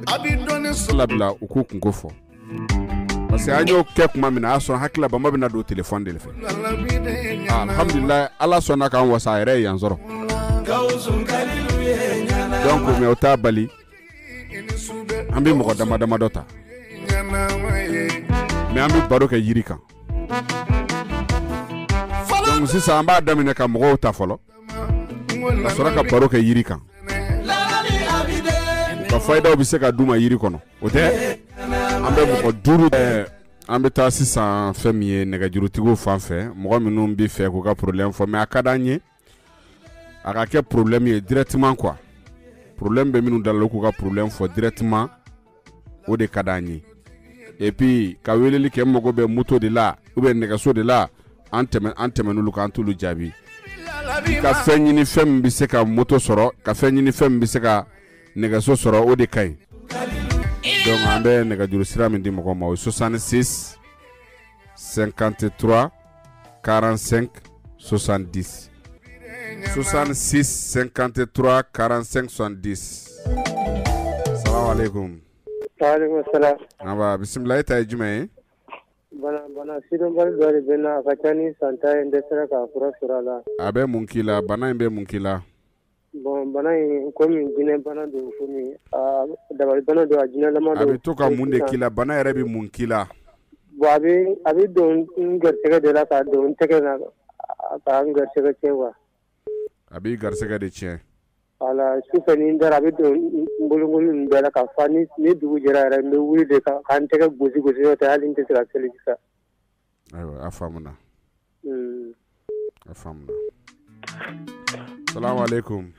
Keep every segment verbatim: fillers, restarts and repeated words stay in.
labla u k'u kunko fɔ parce que an y'o kɛ kuma min na a y'a sɔrɔ hakili la Bama bɛna don téléphone de fɛ alhamdulillah Ala sɔnna k'an wasa a yɛrɛ ye yan sɔrɔ donc mais o t'a bali an bɛ mɔgɔ dama dama dɔ ta mais an bɛ baro kɛ yiri kan donc sisan an b'a daminɛ ka mɔgɔw ta fɔlɔ ka sɔrɔ ka baro kɛ yiri kan ka faydaw bɛ se ka d'u ma yiri kɔnɔ o tɛ an bɛ mɔgɔ duuru an bɛ taa sisan fɛn min ye nɛgɛjurutigiw fan fɛ mɔgɔ minnu bɛ fɛ k'u ka problème fɔ mais a ka d'an ye a ka kɛ problème ye directement quoi problème bɛ minnu da la k'u ka problème fɔ directement o de ka d'an ye et puis ka weleli kɛ mɔgɔ bɛ moto de la ou bien nɛgɛso de la an tɛmɛ an tɛmɛ n'olu kan an t'olu jaabi ka fɛn ɲini fɛn min bɛ se ka moto sɔrɔ ka fɛn ɲini fɛn min bɛ se ka nɛgɛso sɔrɔ o de ka ɲi donc an bɛ nɛgɛjuru sira min di mɔgɔ ma o soixante-six cinquante-trois quarante-cinq soixante-dix soixante-six cinquante-trois quarante-cinq soixante-dix salam alaikum waalaikum salam aba bismillah ita ye jumɛn ye bana bana sidon bari dɔ de bɛ n na a ka ca ni san tan ye n dɛsɛra k'a fura sɔrɔ a la a bɛ mun k'i la bana in bɛ mun k'i la bon bana in komi jinɛ bana don komi dabali bana don a jinɛlama don a bɛ to ka mun de k'i la bana yɛrɛ bɛ mun k'i la bon a bɛ a bɛ don n garisɛgɛ de la k'a don n tɛgɛ na ka n garisɛgɛ tiɲɛ quoi a b'i garisɛgɛ de tiɲɛ wala sufɛ ni n dara a bɛ don n bolokoli ninnu bɛɛ la ka fa ni ni dugu jɛra yɛrɛ n bɛ wuli de ka n tɛgɛ gosi gosi n'o tɛ hali n tɛ se ka seli sisan ayiwa a faamuna a faamuna salamu alaikum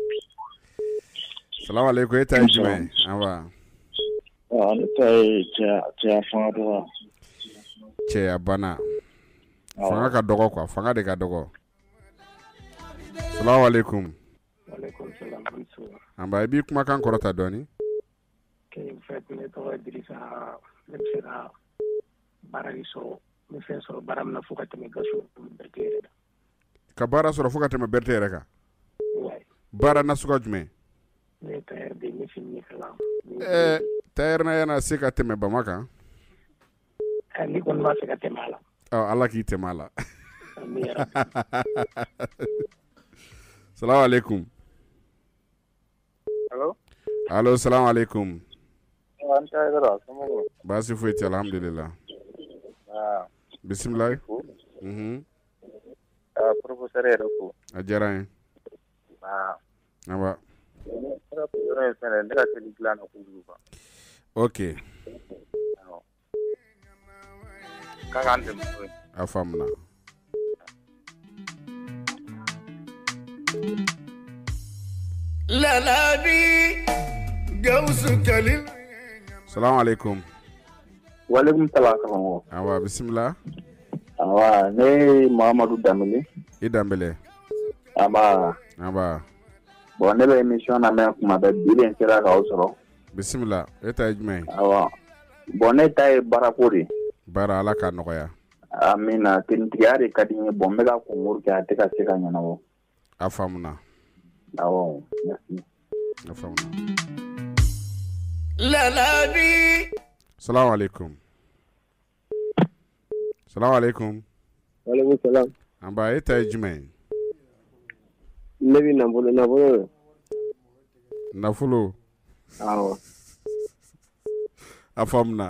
salamu alaikum e ta ye jumɛn ye awa ne ta ye cɛya fanga dɔgɔ cɛya bana fanga ka dɔgɔ quoi fanga de ka dɔgɔ salamu alaikum an ba i b'i kumakan kɔrɔta dɔɔni ne tɔgɔ ye Dirisa ne bɛ se ka baara de sɔrɔ n bɛ fɛn sɔrɔ baara min na fo ka tɛmɛ gaso Berete yɛrɛ kan ka baara sɔrɔ fo ka tɛmɛ Berete yɛrɛ kan baara nasuguya jumɛn ne ye tailleur de ye n bɛ fini de kalan ɛɛ tailleur na yana se ka tɛmɛ Bama kan ni kɔni b'a fɛ ka tɛmɛ a la ɔ Ala k'i tɛmɛ a la salamu alaikum allo allo salamu alaikum an ta yɛrɛ somɔgɔw baasi foyi tɛ alhamdulillah bisimila mhm professeur yɛrɛ ko a diyara n ye awa yɔrɔ in fɛnɛ ne ka teli dilan na kojugu quoi ok k'a k'an dɛmɛ a faamuna lalabi gawusu kalil salamu alaikum waalaikum salam awa bisimila awa ne Mahamadu Dambele i Dambele aba aba bon ne bɛ émission na mɛn kuma bɛɛ bi de n sera k'aw sɔrɔ bisimila e ta ye jumɛn ye awa bon ne ta ye baarako de baara Ala k'a nɔgɔya amina tenitigiya de ka di n ye bon n bɛ ka concours kɛ a tɛ ka se ka ɲɛnabɔ a faamuna awɔ merci a faamuna lalabi salamu alaikum salamu alaikum waalaikum salam an ba e ta ye jumɛn ye ne bɛ nafolo nafolo nafolo awɔ a faamuna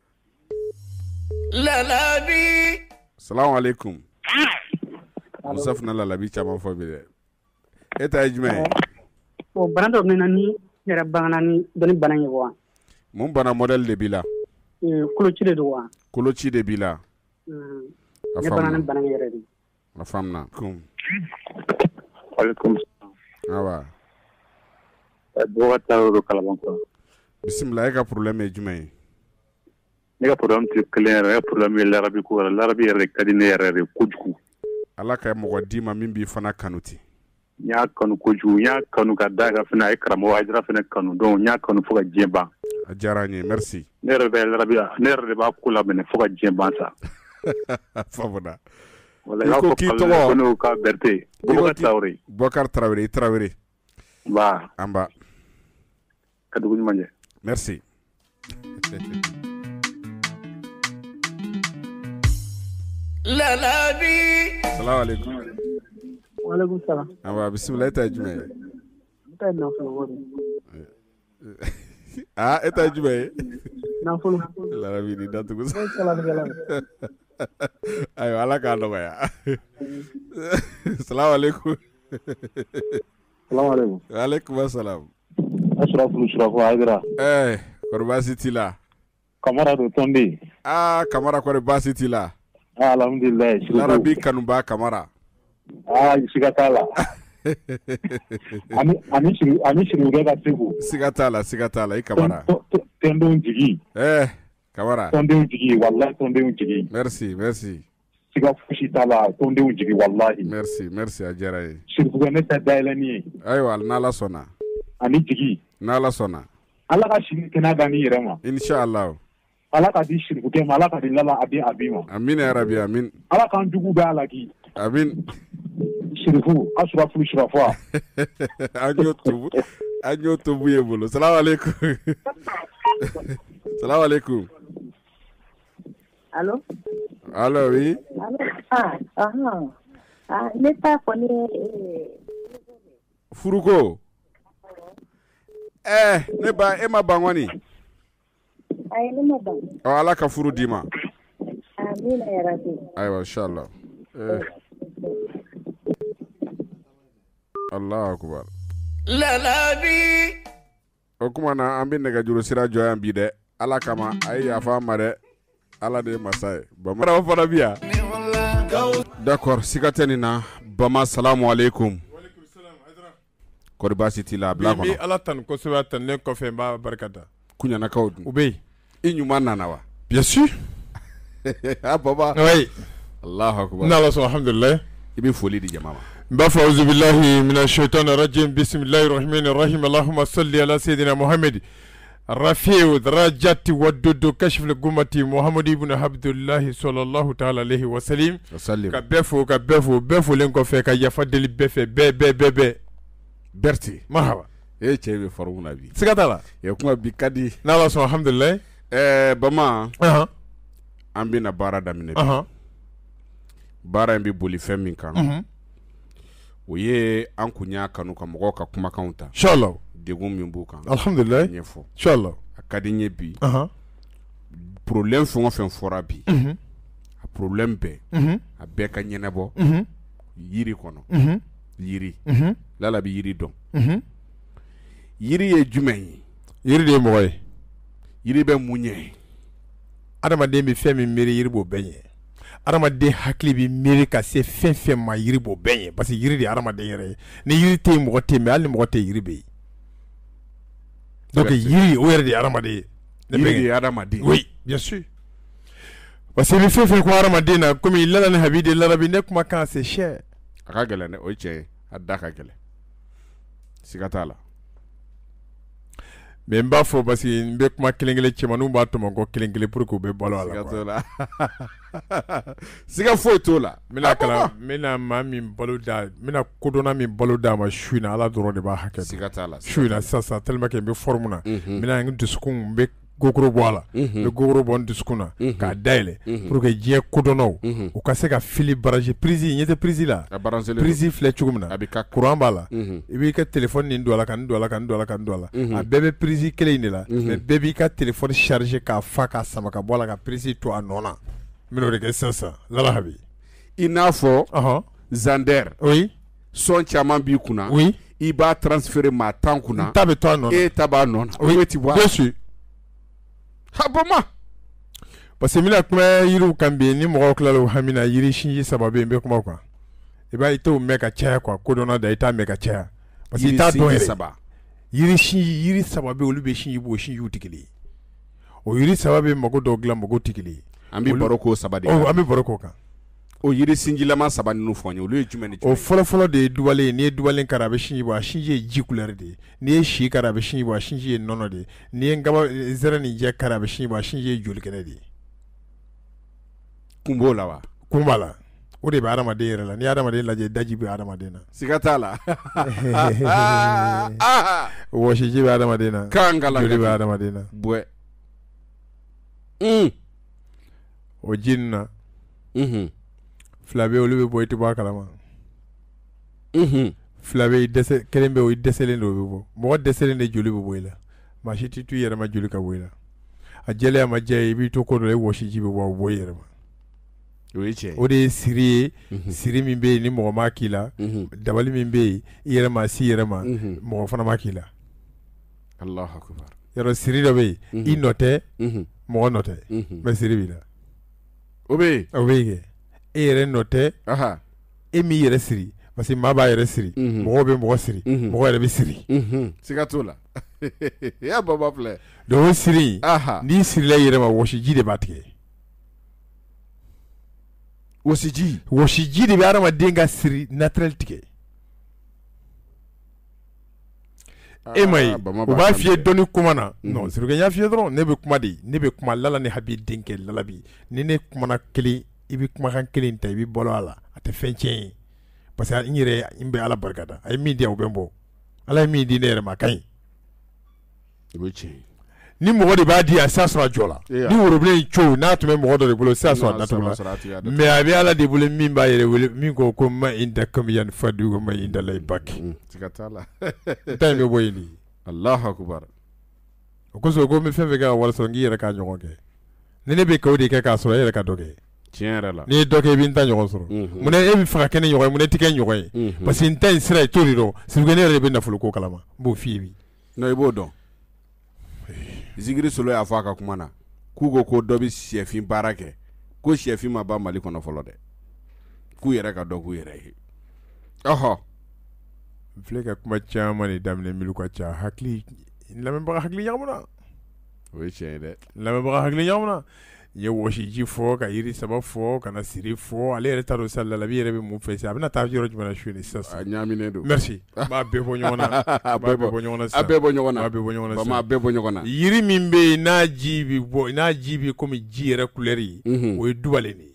lalabi salamu alaikum Musa fana lalabi caman fɔ bi dɛ e ta ye jumɛn ye o bana dɔ bɛ na ni yɛrɛ bangana ni dɔnni bana ye wa mun bana modèle de b'i la koloci de don wa koloci de b'i la ne bana ni bana yɛrɛ de a faamuna kum waalaikum awa Bɔkari Tarawele Kalabankɔrɔ bisimila e ka problème ye jumɛn ye ne ka problème tɛ kelen yɛrɛ ne ka problème ye larabi ko yɛrɛ larabi yɛrɛ de ka di ne yɛrɛ de kojugu Ala ka mɔgɔ d'i ma min b'i fana kanu ten n y'a kanu kojugu n y'a kanu ka da kan fana a ye karamɔgɔ Hayidara fana kanu donc n y'a kanu fo ka diɲɛ ban a diyara n ye merci ne yɛrɛ bɛ larabi ne yɛrɛ de b'a ko labɛn fo ka diɲɛ ban sa faamuna wala i ko k'i tɔgɔ ko ka Berete Bɔkari Tarawele Bɔkari Tarawele i Tarawele ba an ba ka dugu ɲuman jɛ Merci. La la vie. Salam alaikum. Wa alaikum salam. Awa bismillah ita jume. Ita na fulo. Ah ita jume. Na fulo. La rabi ni datu ko. Salam salam. Ayo ala ka ndo ya. Salam alaikum. Salam alaikum. Wa alaikum assalam. Ashrafu Ashrafu Haidara. Eh, Korba City la. Kamara do Tondi. Ah, Kamara Korba City la. Ah, alhamdulillah. La rabi kanumba Kamara. Ah, Sigatala. Ani ani shiru ani shiru ga tibu. Sigatala, Sigatala i Kamara. Tondo jigi. Eh, Kamara. Tondo jigi, wallahi tondo jigi. Merci, merci. Siga fushi tala tondo jigi wallahi. Merci, merci ajara. Shiru ga ne ta dailani. Aywa, nala sona. Ani jigi. Nala sona. Allah ka shiru kana gani yirama. Inshallah. Allah ka di shiru ke mala ka di lala abi abima. Amin ya rabbi, amin. Allah kan dugu ba alaki. Amin. Shirifu, Ashrafu Shirafa. Anyo tubu. Anyo tubu yebulu. Salam alaikum. Salam alaikum. Allô? Allô, oui. Allô? Ah, ah, ah. Ne pas connaître. Furuko. Eh, ne ba e ma bangwani. Ay ne ma bang. O ala ka furu dima. Amin ya rabbi. Aywa inshallah. Eh. Allahu akbar. La la vie. O kuma na an bi nɛgɛ juru sira jɔ yan bi dɛ. Ala kama a ye yafa ma dɛ. Ala de ye masa ye. Bama o fana bi yan. D'accord, siga tɛ nin na. Bama salamu alaikum. Kɔri baasi t'i la, a bila kɔnɔ. Bi Ala tanu kosɛbɛ tanulen kɔfɛ n b'a barikada. Kuɲanakaw dun. U bɛ yen. I ɲuman nana wa? Bien sûr. Ah Baba. Oui. Allahu akbar. N'Ala sɔn alhamdulilayi. I bɛ foli di jama ma. N b'a fɔ auzu billahi mina shaitani rajim bisimilahi rahmani rahim allahumma salli ala sayyidina Muhammad rafi'u darajati wadudu kashfil gumati Muhammad ibn Abdullahi sallallahu ta'ala alayhi wa sallim. Ka bɛɛ fo ka bɛɛ fo bɛɛ folen kɔfɛ ka yafa deli bɛɛ fɛ bɛɛ bɛɛ bɛɛ bɛɛ. Berti. Mahaba. E cɛ bɛ faru na bi. Siga t'a la. E kuma bi ka di. N'Ala sɔn alhamdulilayi. Ɛɛ Bama. Ɔhɔn. An bɛna baara daminɛ bi. Ɔhɔn. Baara in bɛ boli fɛn min kan. Mhm. O ye an kun y'a kanu ka mɔgɔw ka kumakanw ta. Inshallah. Degun min b'u kan. Alhamdulilayi. Ɲɛfɔ. Inshallah. A ka di n ye bi. Ɔhɔn. Problème fɛn o fɛn fɔra bi. Mhm. A problème bɛɛ. Mhm. A bɛɛ ka ɲɛnabɔ. Mhm. Yiri kɔnɔ. Mhm. Yiri. Mhm. Lala bɛ yiri dɔn. Mhm. Yiri ye jumɛn ye? Yiri de ye mɔgɔ ye. Yiri bɛ mun ɲɛ? Adamaden bɛ fɛn min miiri yiri b'o bɛɛ ɲɛ. Adamaden hakili bɛ miiri ka se fɛn fɛn ma yiri b'o bɛɛ ɲɛ parce que yiri de ye adamaden yɛrɛ ye. Ni yiri tɛ yen mɔgɔ tɛ yen mais hali ni mɔgɔ tɛ yen yiri bɛ yen. Donc yiri o yɛrɛ de ye adamaden ye. Yiri de ye adamaden. Oui, bien sûr. Parce que i bɛ fɛn fɛn ko adamaden na komi lala ni habi de lala bi ne kumakan c'est cher. A ka gɛlɛn dɛ o ye tiɲɛ ye a da ka gɛlɛn siga t'a la. Mais n b'a fɔ parce que n bɛ kuma kelen kelen cɛmaninw b'a tɔmɔ kɔ kelen kelen pour que u bɛ balo a la. Siga t'o la. Siga foyi t'o la. N bɛna kalan n bɛna maa min balo da n bɛna kodɔnna min balo d'a ma su in na Ala dɔrɔn de b'a hakɛ dɔn. Siga t'a la. Su in na sisan tellement que n bɛ forme na. Mhm. N bɛna n dusukun n bɛ gogoro bɔ a la. N bɛ gogoro bɔ n dusukun na k'a dayɛlɛ pour que diɲɛ kodɔnnaw u ka se ka fili barrage prise ɲɛ tɛ prise la. A baranselen don. Prise filɛ cogo min na. A bɛ ka courant b'a la. Mhm. I b'i ka téléphone nin don a la ka nin don a la ka nin don a la ka nin don a la. Mhm. A bɛɛ bɛ prise kelen in de la. Mais bɛɛ b'i ka téléphone charger k'a fa k'a sama ka bɔ a la ka prise to a nɔ na. N bɛn'o de kɛ sisan Lala Habi. I n'a fɔ Ɔhɔn. Zander. Oui. Sɔn caman b'i kunna. Oui. I b'a transférer maa tan kunna. N ta bɛ to a nɔ na. E ta b'a nɔ na. Oui. O ti bɔ a la. Bien sûr. Ha Bama. Parce que n bɛna kuma yiriw kan bi ni mɔgɔw tilala o hami na yiri sinji saba bɛ yen n bɛ kuma o kan. I b'a ye i t'o mɛn ka caya quoi kodɔnna da i t'a mɛn ka caya. Parce que i t'a dɔn Yiri sinji yɛrɛ. saba. Yiri sinji yiri saba bɛ yen olu bɛ sinji bɔ o sinjiw tɛ kelen ye. O yiri saba bɛ mago dɔw dilan mago tɛ kelen ye. An bɛ baro k'o saba de Oh, kan. an bɛ baro k'o kan. O yiri sinjilama saba ninnu fɔ n ye olu ye jumɛn ni O jumɛn? fɔlɔfɔlɔ de ye duwalen ye n'i ye duwalen kari a bɛ sinji bɔ a sinji ye ji couleur de ye n'i ye si kari a bɛ sinji bɔ a sinji ye nɔnɔ de ye n'i ye nkaba zɛrɛ ni jɛ kari a bɛ sinji bɔ a sinji ye joli kɛnɛ de ye. Kun b'o la wa? Kun b'a la. o de bɛ adamaden yɛrɛ la ni adamaden lajɛ daji bɛ adamaden na siga t'a la wɔsiji bɛ adamaden na kan kala joli bɛ adamaden na bɔɛ mm o ji nin na mhm fila bɛ olu bɛ bɔ i tɛ bɔ a kalama mhm fila bɛ i dɛsɛ kelen bɛ o i dɛsɛlen de o bɛ bɔ mɔgɔ dɛsɛlen de joli bɛ bɔ i la maa si tɛ to i yɛrɛ ma joli ka bɔ i la a jɛlenya ma jɛ i b'i to ko dɔ la i wɔsiji bɛ bɔ o bɔ i yɛrɛ ma o ye tiɲɛ o de ye siri ye siri min bɛ yen ni mɔgɔ ma k'i la dabali min bɛ yen i yɛrɛ ma si yɛrɛ ma mɔgɔ fana ma k'i la Allahu akbar yɔrɔ siri dɔ bɛ yen i nɔ tɛ mɔgɔ nɔ tɛ mɛ siri b'i la o bɛ yen o bɛ yen kɛ e yɛrɛ nɔ tɛ aha e min yɛrɛ siri parce que maa b'a yɛrɛ siri mɔgɔw bɛ mɔgɔ siri mɔgɔ yɛrɛ bɛ siri siga t'o la ya baba filɛ donc o siri aha n'i sirila i yɛrɛ ma wɔsiji de b'a tigɛ wɔsiji wɔsiji de bɛ adamaden ka siri naturel tigɛ e ma ye u b'a f'i ye dɔnni kuma na non sirikɛ n y'a f'i ye dɔrɔn ne bɛ kuma de ne bɛ kuma lala ni habi denkɛ lala bi ni ne kumana kelen i bɛ kumakan kelen ta i bɛ bɔlɔ a la a tɛ fɛn tiɲɛ ye parce que n yɛrɛ n bɛ ala barikada a ye min di yan o bɛ n bɔ ala ye min di ne yɛrɛ ma a ka ɲi o ye tiɲɛ ni mɔgɔ de b'a di a s'a sɔrɔ a jɔ la ni worobinɛ in co n'a tun bɛ mɔgɔ dɔ de bolo s'a sɔrɔ a datugu la mais a bɛ ala de bolo min b'a yɛrɛ wele min ko ko ma in da kami yan fa du ko ma in da la i baki siga t'a la n ta in bɛ bɔ yen de Allahu akbar o kosɔn ko n bɛ fɛn fɛn kɛ ka wari sɔrɔ n k'i yɛrɛ k'a ɲɔgɔn kɛ ni ne bɛ kɛ o de kɛ k'a sɔrɔ e yɛrɛ ka dɔ kɛ tiɲɛ yɛrɛ la n'i ye dɔ kɛ i bɛ n ta ɲɔgɔn sɔrɔ mun e bɛ fɛ ka kɛ ne ɲɔgɔn ye mun ne tɛ kɛ ɲɔgɔn ye parce que n ta in sira ye t'o de dɔn sirikɛ ne yɛrɛ de bɛ nafolo ko kalama n b'o f'i ye bi non i b'o dɔn Zigiri Solo y'a fɔ a ka kuma na k'u ko ko dɔ bɛ sɛfin baara kɛ ko sɛfin ma ban Mali kɔnɔ fɔlɔ dɛ k'u yɛrɛ ka dɔ k'u yɛrɛ ye ɔhɔ n filɛ ka kuma caman de daminɛ milu ka ca hakili lamɛnbaga hakili ɲagamuna o ye tiɲɛ ye dɛ lamɛnbaga hakili ɲagamuna n ye wɔsiji fɔ ka yiri saba fɔ ka na siri fɔ ale yɛrɛ t'a dɔn sisan Lalabi yɛrɛ bɛ mun fɛ sisan a bɛna taa yɔrɔ jumɛn na su ni sisan a ɲaaminen don merci n b'a bɛɛ bɔ ɲɔgɔn na a bɛɛ bɔ ɲɔgɔn na a bɛɛ bɔ ɲɔgɔn na a bɛɛ bɔ ɲɔgɔn na sisan a bɛɛ bɔ ɲɔgɔn na yiri min bɛ yen n'a ji bɛ bɔ n'a ji bɛ komi ji yɛrɛ couleur ye o ye dubalen de ye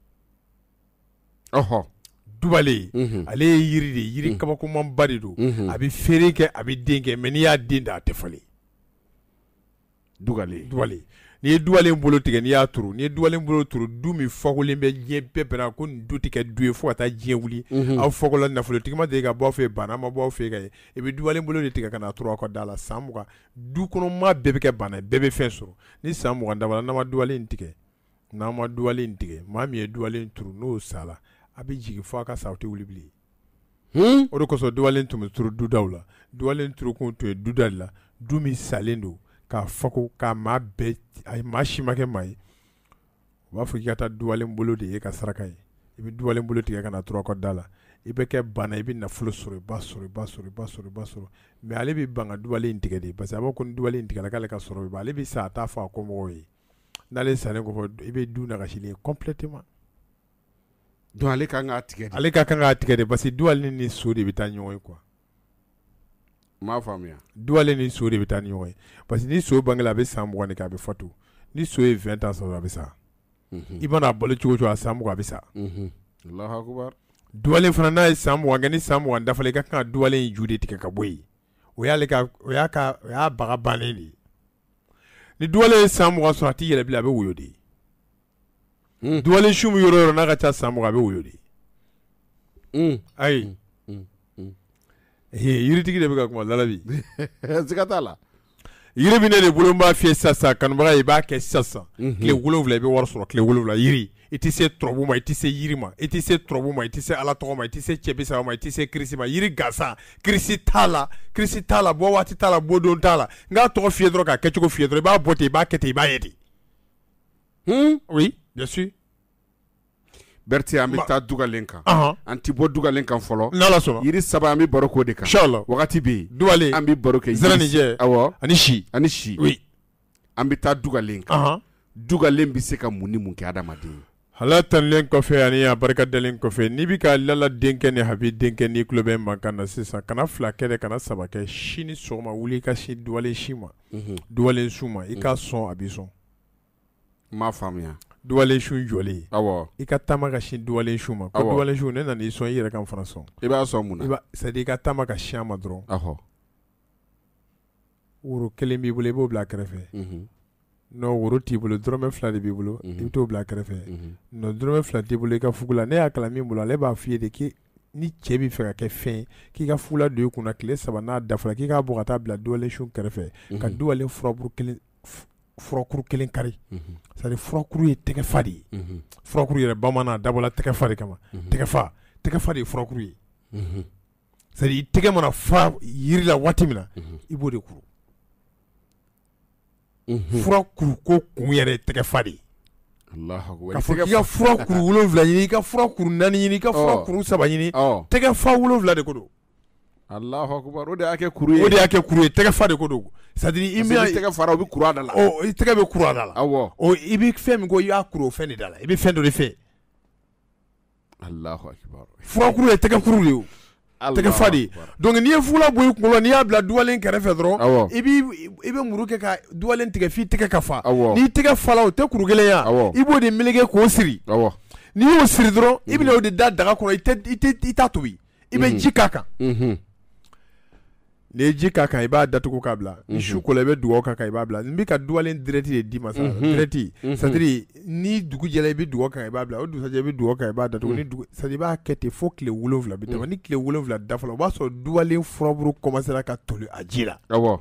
ɔhɔ dubalen ale ye yiri de yiri kabakomanba de don a bɛ feere kɛ a bɛ den kɛ mais n'i y'a den da a tɛ falen dugalen dubalen n'i ye dubalen bolo tigɛ n'i y'a turu n'i ye dubalen bolo turu du min fɔkolen bɛ diɲɛ bɛɛ bɛnna ko nin du tɛ kɛ du ye fo ka taa diɲɛ wuli aw fɔkola nafolotigi ma deli ka bɔ aw fɛ yen bana ma bɔ aw fɛ yen ka ye i bɛ dubalen bolo de tigɛ ka na turu aw ka da la san mugan du kɔnɔ maa bɛɛ bɛ kɛ bana ye bɛɛ bɛ fɛn sɔrɔ ni san mugan dabara n'an ma dubalen in tigɛ n'an ma dubalen in tigɛ maa min ye dubalen in turu n'o sala a bɛ jigin fo a ka sa aw tɛ wuli bilen o de kosɔn dubalen tun bɛ turu dudaw la dubalen turu kun tun ye duda de la du min salen don k'a fɔ ko k'a maa bɛɛ a maa si ma kɛ maa ye u b'a fɔ k'i ka taa dubalen bolo de ye ka saraka ye i bɛ dubalen bolo tigɛ ka na turu aw ka da la i bɛ kɛ bana i bɛ nafolo sɔrɔ i b'a sɔrɔ i b'a sɔrɔ i b'a sɔrɔ i b'a sɔrɔ mais ale bɛ ban ka dubalen in tigɛ de parce que a b'a ko ni dubalen in tigɛla k'ale ka sɔrɔ i b'a ale bɛ sa a t'a fɔ a kɔmɔgɔw ye n'ale sannen kɔfɛ i bɛ du nagasilen complètement donc ale ka kan k'a tigɛ de ale ka kan k'a tigɛ de parce que dubalen ni so de bɛ taa ɲɔgɔn ye quoi m'a faamuya dubalen ni so de bɛ taa ni ɲɔgɔn ye parce que ni so bangela a bɛ san mugan de kɛ a bɛ fatu ni so ye vingt ans sɔrɔ a bɛ sa i mana balo cogo cogo a san mugan a bɛ sa Allahu akbar dubalen fana n'a ye san mugan kɛ ni san mugan dafalen i ka kan ka dubalen in ju de tigɛ ka bɔ yen o y'ale ka o y'a ka o y'a baga bannen de ye ni dubalen ye san mugan sɔrɔ a tɛ yɛlɛ bilen a bɛ woyo de dubalen su min yɔrɔ o yɔrɔ n'a ka ca san mugan a bɛ woyo de ayi yiritigi de bɛ ka kuma Lalabi siga t'a la yiri min ne de bolo n b'a fiyɛ sisan kanubaga i b'a kɛ sisan tile wolonwula i bɛ wari sɔrɔ tile wolonwula yiri i tɛ se turabu ma i tɛ se yiri ma i tɛ se turabu ma i tɛ se ala tɔgɔ ma i tɛ se cɛbisaba ma i tɛ se kirisi ma yiri gansan kirisi t'a la kirisi t'a la bɔ waati t'a la bɔ don t'a la n k'a tɔgɔ fiyɛ dɔrɔn k'a kɛcogo fiyɛ dɔrɔn i b'a bɔ ten i b'a kɛ ten i b'a ye ten oui bien sûr Berti an bɛ taa dugalen kan an ti bɔ dugalen kan fɔlɔ n'ala sɔnna yiri saba an bɛ baro k'o de kan inchallah wagati bɛ yen dugalen an bɛ baro kɛ zɛrɛnijɛ awɔ ani si ani si oui an bɛ taa dugalen kan dugalen bɛ se ka mun ni mun kɛ adamaden ye ala tanlen kɔfɛ ani a barika dalen kɔfɛ n'i bɛ ka Lala denkɛ ni Habi denkɛ n'i tulo bɛ mankan na sisan kana fila kɛ dɛ kana saba kɛ sini sɔgɔma wuli i ka si dugalen si ma dugalen su ma i ka sɔn a bɛ sɔn m'a faamuya duwalen su jɔlen awɔ i ka taama ka sin duwalen su ma ko duwalen su ne nana i sɔn i yɛrɛ kan fana sɔn i b'a sɔn mun na i b'a c'est à dire i ka taama ka sin a ma dɔrɔn ahɔ woro kelen b'i bolo i b'o bila a kɛrɛfɛ non woro t'i bolo dɔrɔmɛ fila de b'i bolo i bɛ t'o bila a kɛrɛfɛ non dɔrɔmɛ fila t'i bolo i ka fugu la ne y'a kalan min bolo ale b'a f'i ye de k'i ni cɛ b'i fɛ ka kɛ fɛn k'i ka fugu la don i kunna tile saba n'a dafara k'i k'a bɔ ka taa bila duwalen su kɛrɛfɛ ka duwalen furaburu kelen furakuru kelen kari c'est à dire furakuru ye tɛgɛ fa de ye furakuru yɛrɛ bamanan a dabɔla tɛgɛ fa de kama tɛgɛ fa tɛgɛ fa de ye furakuru ye c'est à dire i tɛgɛ mana fa yiri la waati min na i b'o de kuru fura kuru ko kun yɛrɛ tɛgɛ fa de ye ka fɔ k'i ka fura kuru wolonwula ɲini i ka fura kuru naani ɲini i ka fura kuru saba ɲini tɛgɛ fa wolonwula de ko don Allahu akbar o de y'a kɛ kuru ye o de y'a kɛ kuru ye tɛgɛ fa de ko don c'est à dire i bɛ tɛgɛ fara o bɛ kuru a da la ɔ i tɛgɛ bɛ kuru a da la awɔ ɔ i bɛ fɛn min ko i y'a kuru o fɛn de da la i bɛ fɛn dɔ de fɛ Allahu akbar fura kuru ye tɛgɛ kuru de ye o tɛgɛ fa de ye donc n'i ye fugula bɔ i kunkolo n'i y'a bila duwalen kɛrɛfɛ dɔrɔn i b'i i bɛ muru kɛ ka duwalen tigɛ f'i tɛgɛ ka fa n'i tɛgɛ fa la o tɛ kuru kelen ye i b'o de meleke k'o siri n'i y'o siri dɔrɔn i bɛna o de da daga kɔnɔ i tɛ i tɛ i t'a tobi i bɛ ji k'a kan n'i ye ji k'a kan i b'a datugu k'a bila ni su kola i bɛ dugawu k'a kan i b'a bila n bɛ ka duwalen direct de d'i ma sa direct c'est à dire ni dugu jɛra i bɛ dugawu k'a kan i b'a bila o dugusajɛ i bɛ dugawu k'a kan i b'a datugu ni dugu c'est à dire i b'a kɛ ten fo tile wolonwula bɛ tɛmɛ ni tile wolonwula dafala o b'a sɔrɔ duwalen furaburu commencera ka toli a ji la awɔ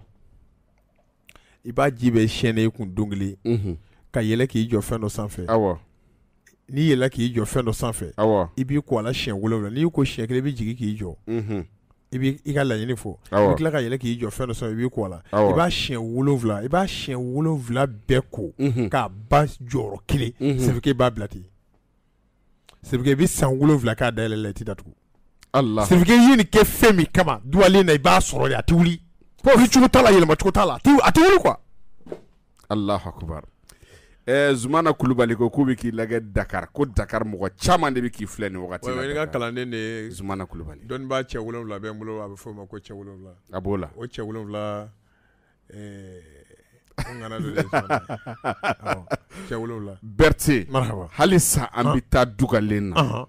i b'a ji bɛɛ siyɛnɛ i kun don kelen ka yɛlɛ k'i jɔ fɛn dɔ sanfɛ awɔ n'i yɛlɛ k'i jɔ fɛn dɔ sanfɛ awɔ i b'i ko a la siɲɛ wolonwula n'i ko siɲɛ kelen i bɛ jigin k'i jɔ i b'i i ka laɲini fɔ i bɛ tila ka yɛlɛ k'i jɔ fɛn dɔ sanfɛ i b'i ko a la i b'a siɲɛ wolonwula i b'a siɲɛ wolonwula bɛɛ ko k'a ba jɔyɔrɔ kelen c'est vrai que i b'a bila ten c'est vrai que i bɛ san wolonwula k'a dayɛlɛ la i tɛ datugu c'est vrai que i ye nin kɛ fɛn min kama duwalen na i b'a sɔrɔ de a tɛ wuli wuli cogo t'a la yɛlɛma cogo t'a la a tɛ wuli quoi Allahu akbar ɛɛ Zumana Kulubali ko k'u bɛ k'i lajɛ Dakar ko Dakar mɔgɔ caman de bɛ k'i filɛ nin wagati la. Oui, oui, n ka kalanden de ye Zumana Kulubali. Dɔnnibaa cɛ wolonwula bɛ n bolo a bɛ fɔ o ma ko cɛ wolonwula. A b'o la. O cɛ wolonwula ɛɛ n kana dɔ de ye Zumana awɔ cɛ wolonwula. Berete. Marhaba. Halisa an bɛ taa Dugalen na.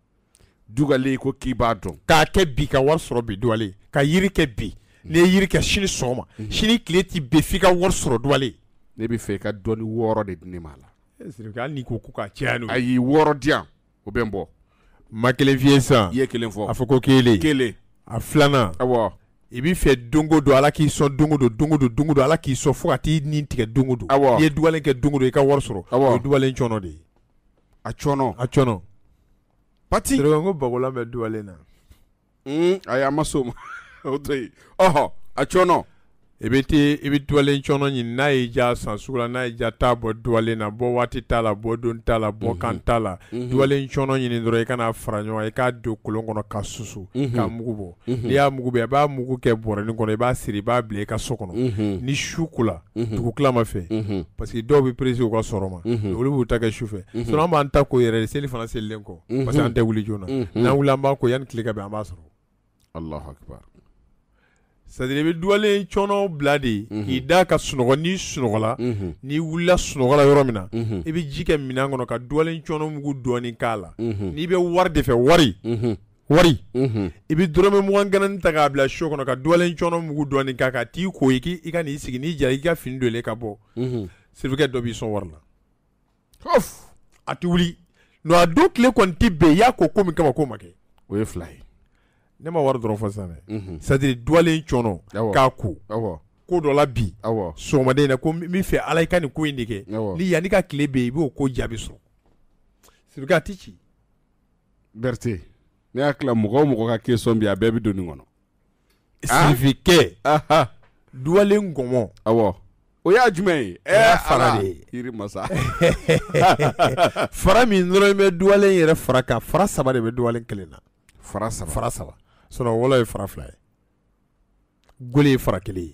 Dugalen ko k'i b'a dɔn. K'a kɛ bi ka wari sɔrɔ bi Dugalen ka yiri kɛ bi n'i ye yiri kɛ sini sɔgɔma sini tile t'i bɛn f'i ka wari sɔrɔ Dugalen. Ne bɛ fɛ i ka dɔnni wɔɔrɔ de di ne ma la. Hali n'i ko ko k'a caya n'o ye. Ayi wɔɔrɔ di yan o bɛ n bɔ. Ma kelen f'i ye sisan. I ye kelen fɔ. A fɔ ko kelen. Kelen. A filanan. Awɔ. I b'i fɛ don o don Ala k'i sɔn don o don don o don don o don Ala k'i sɔn fo ka t'i ni tigɛ don o don. Awɔ. I ye duwalen kɛ don o don i ka wari sɔrɔ. Awɔ. O ye duwalen cɔnɔ de ye. A cɔnɔ. A cɔnɔ. Pati. Sɛbɛn ko Bagola bɛ duwalen na. Ayi a ma s'o ma. O to yen. Ɔhɔ a cɔnɔ. I bɛ te i bɛ duwalen cɔnɔ ɲini n'a y'i diya san sugu la n'a y'i diya taa bɔ duwalen na bɔ waati t'a la bɔ don t'a la bɔ kan t'a la duwalen cɔnɔ ɲini dɔrɔn i kana fara ɲɔgɔn kan i k'a don kolon kɔnɔ ka susu k'a mugu bɔ n'i y'a mugu bɔ i b'a mugu kɛ bɔrɛnin kɔnɔ i b'a siri i b'a bila i ka so kɔnɔ ni su kola dugu tila ma fɛ parce que dɔw bɛ perese u ka sɔrɔ ma olu b'u ta kɛ su fɛ sinon an b'an ta ko yɛrɛ de seli fana selilen kɔ parce que an tɛ wuli joona n'an wuli an b'a ko yanni tile ka bɛn an b'a sɔrɔ. Allahu akbar. C'est à dire i bɛ duwalen cɔnɔ bila de k'i da ka sunɔgɔ n'i sunɔgɔla n'i wulila sunɔgɔ la yɔrɔ min na i bɛ ji kɛ minɛn kɔnɔ ka duwalen cɔnɔ mugu dɔɔni k'a la n'i bɛ wari de fɛ wari wari i bɛ dɔrɔmɛ mugan ganani ta k'a bila so kɔnɔ ka duwalen cɔnɔ mugu dɔɔni k'a kan t'i ko i k'i ka n'i sigi n'i jara i ka fini don i ka bɔ sirifukɛ dɔ b'i sɔn wari la a tɛ wuli non a don tile kɔni tɛ bɛn i y'a ko ko min kama k'o ma kɛ o ye fila ye. Ne ma wari dɔrɔn fɔ sisan dɛ c'est à dire duwalen cɔnɔ k'a ko ko dɔ la bi sɔgɔmaden in na ko n bɛ fɛ Ala i ka nin ko in de kɛ ni yanni ka tile bɛ yen i b'o ko jaabi sɔrɔ sirifukɛ a tɛ ci. Berete ne hakili la mɔgɔ o mɔgɔ ka question bi a bɛɛ bɛ don nin kɔnɔ. Sirifukɛ duwalen ngɔmɔ. Awɔ o y'a jumɛn ye. Ɛɛ fara de ye. Yiri masa. Fara min dɔrɔn bɛ duwalen yɛrɛ fara kan fara saba de bɛ duwalen kelen na. Fara saba. Fara saba. Sinon wɔlɔ ye fara fila ye. Gole ye fara kelen ye.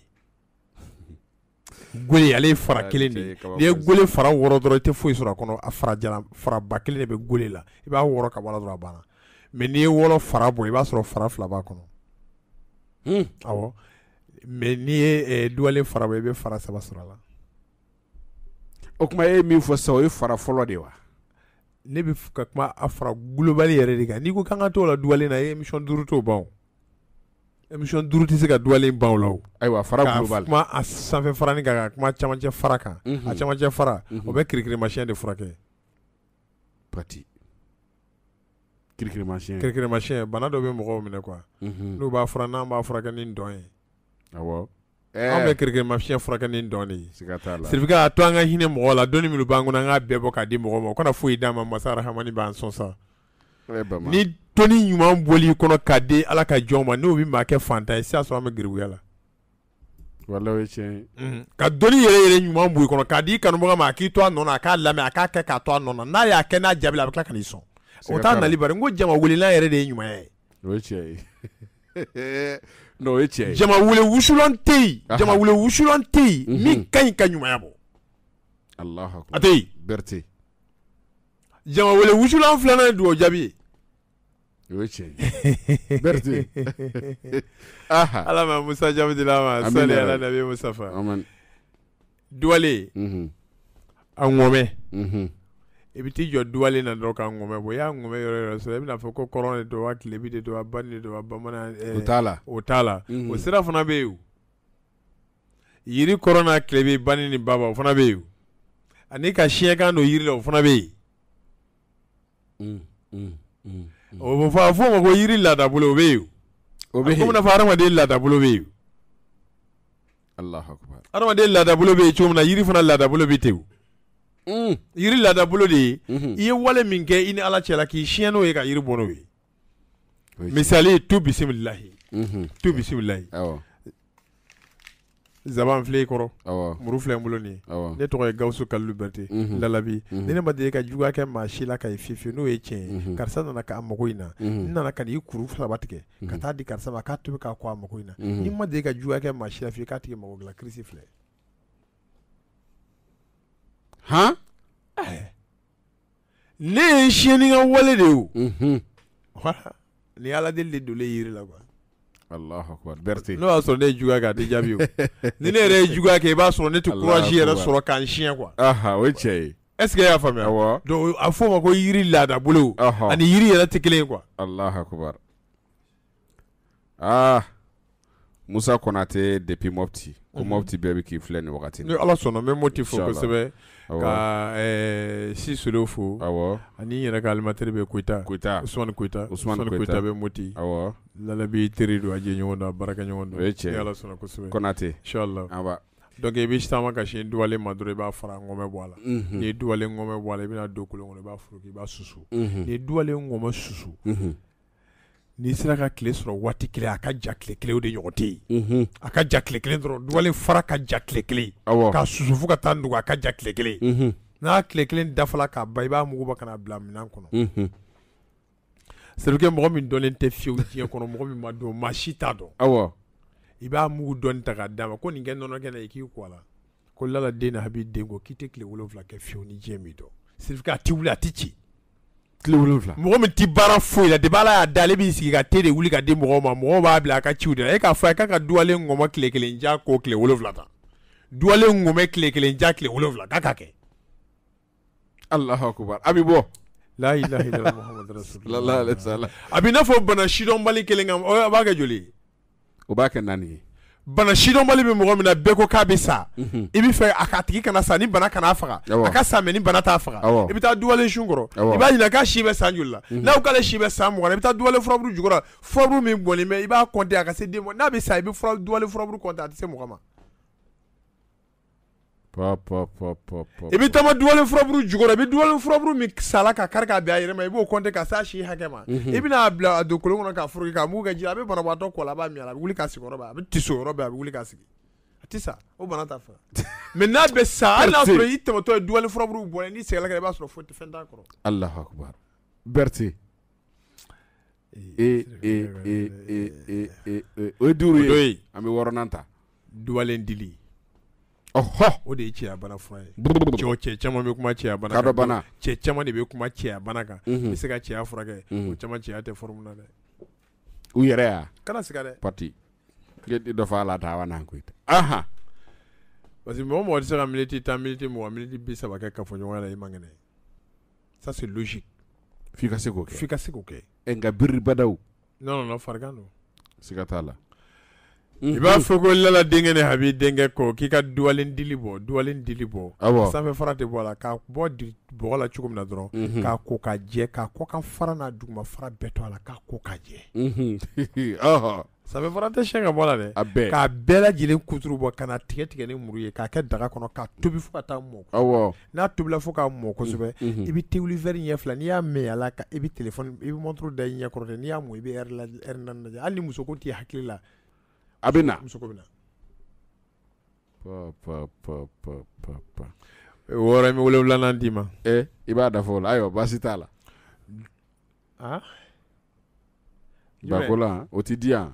Gole ale ye fara kelen de ye. N'i ye gole fara wɔɔrɔ dɔrɔn i tɛ foyi sɔrɔ a kɔnɔ a fara jalan fara ba kelen de bɛ gole la i b'a wɔɔrɔ ka bɔ a la dɔrɔn a banna mais n'i ye wɔlɔ fara bɔ i b'a sɔrɔ fara fila b'a kɔnɔ. Awɔ mais n'i ye duwalen fara bɔ i bɛ fara saba sɔrɔ a la. o kuma e min fɔ sa o ye fara fɔlɔ de wa ne bɛ ka kuma a fara globally yɛrɛ de kan n'i ko k'an ka t'o la duwalen na émission duuru t'o ban émission duuru tɛ se ka duwalen ban o la o ayiwa fara global ka kuma a sanfɛ farani kan ka kuma camancɛ fara kan a camancɛ fara o bɛ kirikirimasiyɛn de furakɛ pati kirikirimasiyɛn kirikirimasiyɛn bana dɔ bɛ mɔgɔw minɛ quoi n'u b'a fura n'an b'a furakɛ ni dɔn ye awɔ an bɛ kirikirimasiyɛn furakɛ ni dɔn de ye siga t'a la sirifika a to an ka hinɛ mɔgɔw la dɔnni minnu b'an kɔnɔ an k'a bɛɛ bɔ k'a di mɔgɔw ma o kana foyi d'a ma masa rahamani b'an sɔn sa ni dɔnni ɲuman bɔli kɔnɔ k'a di ala ka jɔnw ma n'o bɛ maa kɛ fantan ye sisan sɔrɔ an bɛ giribuya la walahi o ye tiɲɛ ye ka dɔnni yɛrɛ yɛrɛ ɲuman bɔ i kɔnɔ k'a di i kanubaga ma a k'i to a nɔ na a k'a lamɛn a k'a kɛ k'a to a nɔ na n'a y'a kɛ n'a jaabi la a bɛ tila ka n'i sɔn o t'a nali bari n ko jama welela yɛrɛ de ye ɲumanya ye o ye tiɲɛ ye non o ye tiɲɛ ye jama wele wusulan tɛ yen jama wele wusulan tɛ yen min ka ɲi ka ɲumanya bɔ Allahu akbar a tɛ yen Berté jama wele wusulan filanan ye dugawu jaabi ye o ye tiɲɛ ye Berté aha ala ma musa jaabi dila ma sali ala nabi musafa amen duwale a ŋɔmɛ i bɛ t'i jɔ duwale na dɔrɔn ka ŋɔmɛ bɔ i y'a ŋɔmɛ yɔrɔ yɔrɔ sɔrɔ i bɛna fɔ ko kɔrɔn de don wa tilebi de don wa bani de don wa bamanan o t'a la o t'a la o sira fana bɛ yen o yiri kɔrɔn n'a tilebi bani ni baba o fana bɛ yen o ani ka siɲɛkan don yiri la o fana bɛ yen o bɛ fɔ a fɔ o ma ko yiri laadabolo o bɛ yen o bɛ yen komi n'a fɔ hadamaden laadabolo bɛ yen Allahu akbar hadamaden laadabolo bɛ yen cogo min na yiri fana laadabolo bɛ ten o yiri laadabolo de ye i ye wale min kɛ i ni ala cɛla k'i siɲɛ n'o ye ka yiri bɔ n'o ye misali tu bisimilahi tu bisimilahi zaban filɛ i kɔrɔ muru filɛ n bolo nin ye ne tɔgɔ ye Gawusu Kalilu Berté Lalabi ni ne ma deli ka juguya kɛ maa si la ka ye fiyewu n'o ye tiɲɛ ye karisa nana k'a mago in na n nana ka n'i kuru saba tigɛ ka taa di karisa ma k'a tobi k'a kɔ a mago in na ni ma deli ka juguya kɛ maa si la fiyewu k'a tigi mago dilan kirisi filɛ han ne ye siyɛnni ka wale de o ni ala deli de dolen yiri la quoi Allahu akbar Berté n'o y'a sɔrɔ ne ye juguya kɛ a tɛ jaabi o ni ne yɛrɛ ye juguya kɛ i b'a sɔrɔ ne tɛ courage yɛrɛ sɔrɔ k'an siɲɛ quoi aha o ye tiɲɛ ye est ce que e y'a faamuya donc a fɔ o ma ko yiri laadabolo ani yiri yɛrɛ tɛ kelen ye quoi Allahu akbar ah Musa Konate depuis Mopti ko Mopti bɛɛ bɛ k'i filɛ nin wagati ni ala sɔnna n bɛ Mopti fo kosɛbɛ ka si solo fo ani n yɛrɛ ka alimateri bɛ Koyita Usumani Koyita Usumani Koyita bɛ Mopti Lalabi teri don a jɛ ɲɔgɔn don a baarakɛ ɲɔgɔn don o ye tiɲɛ ni ala sɔnna kosɛbɛ Konate inchallah donc i bɛ taama ka siɲɛ duwalen ma dɔrɔn i b'a fara ŋɔmɛ bɔ a la n'i ye duwalen ŋɔmɛ bɔ a la i bɛna don kolon kɔnɔ i b'a foroki i b'a susu n'i ye duwalen ŋɔmɛ susu n'i sera ka tile sɔrɔ waati kelen a ka ja tile kelen o de ɲɔgɔn tɛ yen a ka ja tile kelen dɔrɔn duwalen fara ka ja tile kelen k'a susu fo ka taa nugu a ka ja tile kelen n'a tile kelen dafala k'a ban i b'a mugu bɔ ka na bila minɛn kɔnɔ c'est à dire mɔgɔ min dɔnnen tɛ fiyewu diɲɛ kɔnɔ mɔgɔ min ma dɔn maa si t'a dɔn i b'a mugu dɔɔni ta k'a d'a ma ko nin kɛ nɔnɔ kɛnɛ i k'i ko a la ko Lala den na Habi den ko k'i tɛ tile wolonwula kɛ fiyewu ni diɲɛ min dɔn c'est à dire a tɛ wuli a tɛ ci tile wolonwula mɔgɔ min tɛ baara foyi la depuis ala y'a da ale b'i sigi ka te de wuli ka di mɔgɔw ma mɔgɔw b'a bila a ka ciw de la e k'a fɔ a k'a ka duwalen ŋɔmɔ tile kelen ja ko tile wolonwula ta duwalen ŋɔmɛ tile kelen ja tile wolonwula k'a ka kɛ Allahu akbar a bɛ bɔ la ilaha illallah muhammadu rasulullah a bɛ i n'a fɔ bana sidɔnbali kelen kan a b'a kɛ joli ye o b'a kɛ naani ye bana sidɔnbali bɛ mɔgɔ min na bɛɛ ko k'a bɛ sa i bɛ fɛ a ka tigi kana sa ni bana kana faga a ka sa mɛ ni bana t'a faga i bɛ taa duwalen sun kɔrɔ i b'a ɲininka k'a si bɛ san joli la n'aw k'ale si bɛ san mugan na i bɛ taa duwalen furaburu jukɔrɔ furaburu min bɔnlen bɛ i b'a kɔnte a ka se den ma n'a bɛ sa i bɛ duwalen furaburu kɔnte a tɛ se mɔgɔ ma pa pa pa pa pa i bɛ taama duwalen furaburu jukɔrɔ i bɛ duwalen furaburu min sala ka kari k'a bɛn a yɛrɛ ma i b'o kɔnte ka s'a si hakɛ ma i bɛna bila a don kolon kɔnɔ k'a foroki k'a mugu kɛ ji la a bɛ banabaatɔ kɔ la a b'a min a la a bɛ wuli k'a sigi yɔrɔ bɛɛ a bɛ tiso yɔrɔ bɛɛ a bɛ wuli k'a sigi a tɛ sa o bana t'a faga mɛ n'a bɛ sa hali n'a sɔrɔ i tɛmɛtɔ ye duwalen furaburu bɔnɛ n'i seginna ka i b'a sɔrɔ foyi tɛ fɛn t'a kɔrɔ Allahu akbar Berté e e e e e o ye duuru ye an bɛ wɔɔrɔnan ta duwalen dili ɔhɔ o de ye cɛya bana fura ye cɛw cɛ caman bɛ kuma cɛya bana kan bana cɛ caman de bɛ kuma cɛya bana kan i bɛ se ka cɛya furakɛ o caman cɛya tɛ forme na dɛ u yɛrɛ ya kana siga dɛ pati gedi dɔ fa la ta wa nan ko ita aha parce que mɔgɔ mɔgɔ tɛ se ka miniti tan miniti mugan miniti bi saba kɛ kafoɲɔgɔnya la i man kɛnɛ ça c'est logique f'i ka se k'o kɛ f'i ka se k'o kɛ ɛ nka biribadaw non non non farigan don siga t'a la i b'a fɔ ko lala denkɛ ni habi denkɛ kɔ k'i ka duwalen dili bɔ duwalen dili bɔ awɔ sanfɛ fara tɛ bɔ a la k'a bɔ bɔgɔ la cogo min na dɔrɔn k'a ko k'a jɛ k'a kɔkan fara n'a duguma fara bɛɛ to a la k'a ko k'a jɛ ɔhɔ sanfɛ fara tɛ siɲɛ ka bɔ a la dɛ a bɛɛ k'a bɛɛ lajɛlen kuturu bɔ ka na tigɛ tigɛ ni muru ye k'a kɛ daga kɔnɔ k'a tobi fo ka taa mɔ awɔ n'a tobila fo k'a mɔ kosɛbɛ i bɛ tewuli vɛri ɲɛ fila n'i y'a mɛn a la ka i bɛ telefɔni i bɛ montre da i ɲɛ kɔrɔ dɛ n'i y'a mɔ i bɛ ɛri la ɛri naani lajɛ hali ni muso ko t'i hakili la a bɛ na muso ko bɛ na pa pa pa pa pa pa wɔɔrɔ in bɛ wolonwulanan d'i ma ɛ i b'a dafa o la ayiwa baasi t'a la ah bako la o ti di yan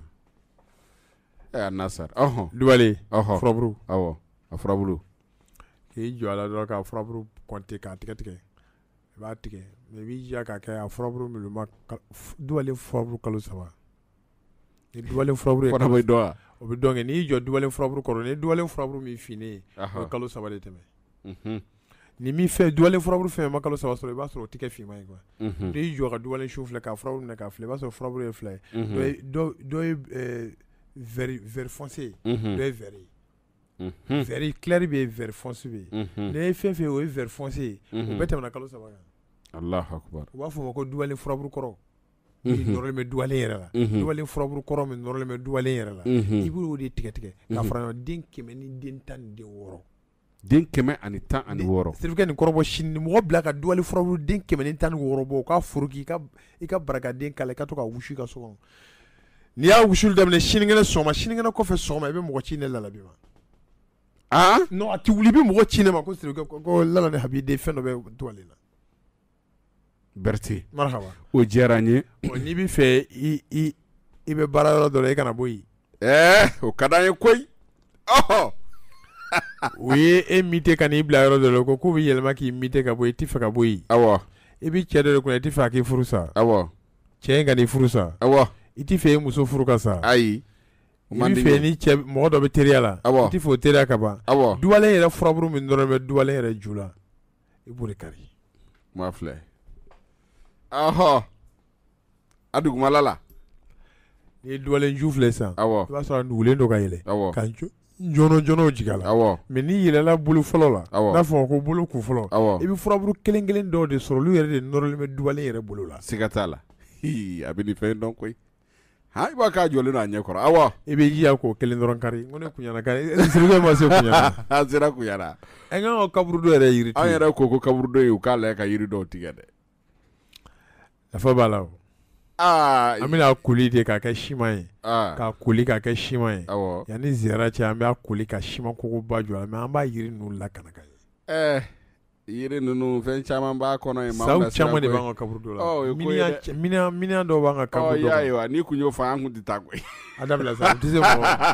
ɛ a nasar ɔhɔn duwale ɔhɔn furaburu awɔ a furabulu k'i jɔ a la dɔrɔn k'a furaburu kɔnte k'a tigɛ tigɛ i b'a tigɛ mɛ i b'i jija k'a kɛ a furaburu milima duwale furaburu kalo saba ni duwale furaburu ye fana bɛ dɔn wa o bɛ dɔn kɛ n'i y'i jɔ duwale furaburu kɔrɔ ni duwale furaburu min finnen ye o Aha. ye kalo saba de tɛmɛ Mhm, ni min fɛ duwale furaburu fɛn ma kalo saba sɔrɔ i b'a sɔrɔ o tɛ kɛ finman ye quoi mhm, n'i y'i jɔ ka duwale su filɛ k'a furaburu minɛ k'a filɛ i b'a sɔrɔ furaburu ye fila ye mhm, dɔ ye dɔ dɔ ye ɛɛ vert vert foncé ye mhm, dɔ ye vert ye mhm, vert clair bɛ yen vert foncé bɛ yen mhm, n'i ye fɛn fɛn ye o ye vert foncé ye o mhm. bɛɛ tɛmɛna kalo saba kan Allahu akbar u b'a fɔ o ma ko duwale furaburu kɔrɔ Mhm. min nɔrɔlen bɛ duwalen yɛrɛ la Mhm. duwale furaburu kɔrɔ min nɔrɔlen bɛ duwalen yɛrɛ la Mhm. i b'o de tigɛ tigɛ k'a Mhm. fara ɲɔgɔn den kɛmɛ ni den tan ni den wɔɔrɔ den kɛmɛ ani tan ani wɔɔrɔ sirifukɛ nin kɔrɔbɔ sini ni mɔgɔ bila ka duwale furaburu den kɛmɛ ni tan ni wɔɔrɔ bɔ o k'a foroki i ka i ka barakaden k'a la i ka to ka wusu i ka so kɔnɔ n'i y'a wusuli daminɛ sinikɛnɛ sɔgɔma sinikɛnɛ kɔfɛ sɔgɔma i bɛ mɔgɔ ci ne lalabi ma ah non a ti wuli i bɛ mɔgɔ ci ne ma ko sirifukɛ ko ko lala ni habiden fɛn dɔ bɛ duwale la Berthe marahaba o diyara n ye Bon, n'i bɛ fɛ i i i bɛ baara yɔrɔ dɔ la i kana bɔ yen ɛɛ o ka d'an ye koyi ɔhɔ o ye e mite ka n'i bila yɔrɔ dɔ la ko k'u bɛ yɛlɛma k'i mite ka bɔ yen i t'i fɛ ka bɔ yen awɔ i bɛ cɛ dɔ de kunna i t'i fɛ a k'i furu sa awɔ cɛ in ka n'i furu sa awɔ i t'i fɛ i muso furu ka sa ayi o i man bɛ di n fɛ ye ni cɛ mɔgɔ dɔ bɛ teriya la Awɔ. i t'i fɛ o teriya ka ban awɔ duwalen yɛrɛ furaburu min dɔrɔn bɛ duwalen yɛrɛ ju la i b'o de kari ma filɛ ɔhɔ a dugumala la n'i ye duwalen ju filɛ sisan awɔ i b'a sɔrɔ a nugulen don ka yɛlɛ awɔ ka jɔ- jɔnɔ jɔnɔw jigin a la awɔ mɛ n'i yɛlɛla bolo fɔlɔ la Awɔ. n'a fɔ ko bolo kun fɔlɔ awɔ i bɛ furaburu kelen kelen dɔw de sɔrɔ olu yɛrɛ de nɔrɔlen bɛ duwalen yɛrɛ bolo la siga t'a la Hi, a bɛ nin fɛn dɔn koyi han i b'a k'a jɔlen don a ɲɛ kɔrɔ awɔ i bɛ jija k'o kelen dɔrɔn kari n ko ne kuɲana kari sirikɛ ma se kuɲana an sera kuyara an kan ka kaburu dɔ yɛrɛ yiri an tigɛ yɛrɛ ko ko kaburudon ye u k'a lajɛ ka yiri dɔw tigɛ dɛ nafa b'a la o aa an bɛna koli de k'a kɛ siman ye aa k'a koli k'a kɛ siman ye awɔ yanni ziyara cɛ an b'a koli ka siman kogoba jɔ a la mɛ an b'a yiri ninnu lakana ka ɲɛ ɛɛ yiri ninnu fɛn caman b'a kɔnɔ yen maa saw min caman de koyi. b'an ka kaburu dɔ Ɔ, o ye la ko ye Miniyan dɛ. cɛ- miniyan miniyan dɔw b'an ka ɔ kaburu dɔ y'a kan ye wa n'i kun y'o fɔ an kun tɛ taa koyi a dabila sa u tɛ se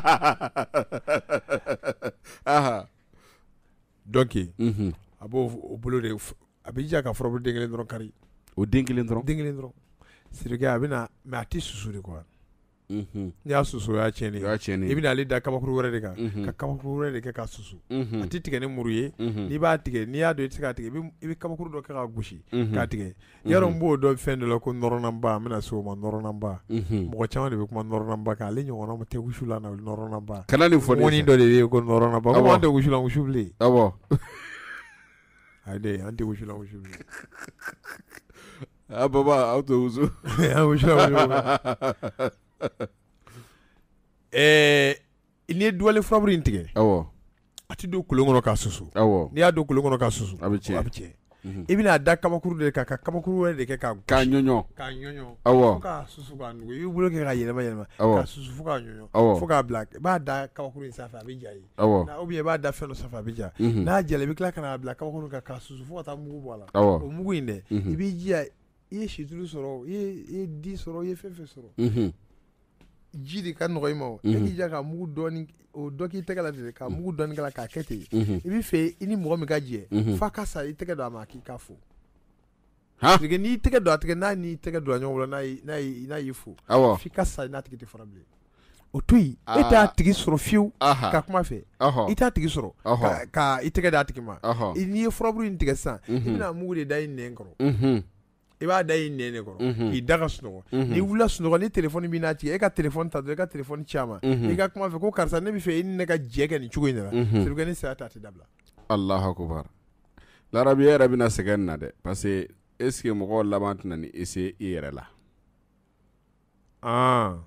mɔgɔ aha donc mhm a b'o o bolo de f- a bɛ jija ka furabulu den kelen dɔrɔn kari o den kelen dɔrɔn den kelen dɔrɔn sirikɛ a bɛna mɛ a tɛ susu de quoi mhm n'i y'a susu o y'a tiɲɛnen o ye y'a tiɲɛnen i bɛna ale da kabakuru wɛrɛ de kan Mhm. ka kabakuru wɛrɛ de kɛ k'a susu mhm a tɛ tigɛ ni muru ye mhm n'i b'a tigɛ n'i y'a dɔn i tɛ se k'a tigɛ i bɛ i bɛ kabakuru dɔ kɛ k'a gosi Mhm. k'a tigɛ yarɔ n b'o dɔn fɛn dɔ la ko nɔrɔnanba an bɛna se o ma nɔrɔnanba mhm mɔgɔ caman de bɛ kuma nɔrɔnanba kan ale ɲɔgɔnna tɛ wusu la na nɔrɔnanba kana nin fɔ ŋɔni ne dɔ de bɛ yen ko nɔrɔnanba Awɔ. ko an tɛ wusu la wusu bilen awɔ ayi de an tɛ wusu la wusu bilen a baba aw to wusu an wusu la wusu bilen ɛɛ n'i ye duwale furaburu in tigɛ awɔ a tɛ don kolon kɔnɔ k'a susu awɔ n'i y'a don kolon kɔnɔ k'a susu A bɛ tiɲɛ. a bɛ tiɲɛ Mhm. i bɛna a da kabakuru de kan ka kabakuru wɛrɛ de kɛ k'a k'a gosi ɲɔɲɔ k'a ɲɔɲɔ awɔ fo k'a susu k'a nugu i b'i bolo kɛ k'a yɛlɛma yɛlɛma Awɔ. k'a susu fo k'a ɲɔɲɔ Awɔ. fo k'a bila i b'a da kabakuru in sanfɛ a bɛ ja ye awɔ Na- ou bien i b'a da fɛn dɔ sanfɛ a bɛ ja Mhm. n'a jala i bɛ tila ka n'a bila kabakuru kan k'a susu fo ka taa mugu bɔ a la Awɔ. o mugu in dɛ Mhm. i b'i jija i ye situlu sɔrɔ i ye i ye di sɔrɔ i ye fɛn fɛn sɔrɔ mhm ji de ka nɔgɔ i ma o e Mhm. k'i jija ka mugu dɔɔni o dɔ k'i tɛgɛ la de ka mugu dɔɔni k'a la k'a kɛ ten mhm i b'i fɛ i ni mɔgɔ min ka jɛ Mhm. f'a ka sa i tɛgɛ don a ma k'i ka fo ha parce que n'i y'i tɛgɛ don a tigɛ n'a n'i tɛgɛ don a ɲɔgɔn bolo n'a y'i n'a y'i n'a y'i fo awɔ f'i ka sa n'a tigi tɛ fara bilen o to yi e t'a tigi sɔrɔ fiyewu Aha. ka kuma fɛ Ɔhɔ. i t'a tigi sɔrɔ Ɔhɔ. ka ka i tɛgɛ d'a tigi ma Ɔhɔ. I- n'i ye furaburu in tigɛ sisan i Mhm. bɛna mugu de da i nɛn kɔrɔ Mhm. i b'a da i nɛn de kɔrɔ Mhm. k'i da ka sunɔgɔ Mhm. n'i wulila sunɔgɔ ni telefɔni b'i n'a tigɛ e ka telefɔni ta dɔrɔn i ka telefɔni ci a ma Mhm. i ka kuma fɛ ko karisa ne bɛ fɛ i ni ne ka jɛ kɛ nin cogo in de la Mhm. c'est que ni saya ta a tɛ dabila Allahu akbar. Larabi yɛrɛ bɛna sɛgɛn na dɛ parce que est ce que mɔgɔw laban tɛna ni essayer i yɛrɛ la. ah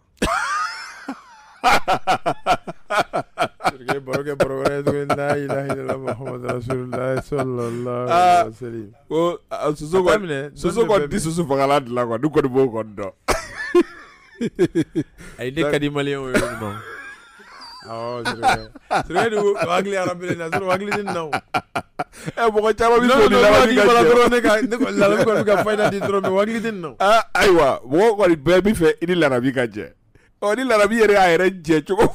Sirge baro kɛ baro wɛrɛ ye tuguni la ilaha illallah muhammadu rasulullah sallallahu alaihi wa sallam Ko a soso A kɔni daminɛ, soso dɔnni bɛ kɔni ti bɛn. soso fagalan dilan quoi ne kɔni b'o kɔni dɔn. ayi ne ka di maliyɛnw ye nin ma awɔ Sirge Sirge dun ko hakili arabile na sɔrɔ hakili tɛ nin na o Ɛ mɔgɔ caman bɛ non so non ni ne laban hakili ka bɔra jɛ. dɔrɔn ne ka ne kɔni larabi kɔni bɛ ka fayida di dɔrɔn mais o hakili tɛ nin na o Ah, ayiwa mɔgɔ kɔni bɛɛ bɛ fɛ i ni larabi ka jɛ. Ɔ ni larabi yɛrɛ y'a yɛrɛ jɛ cogo.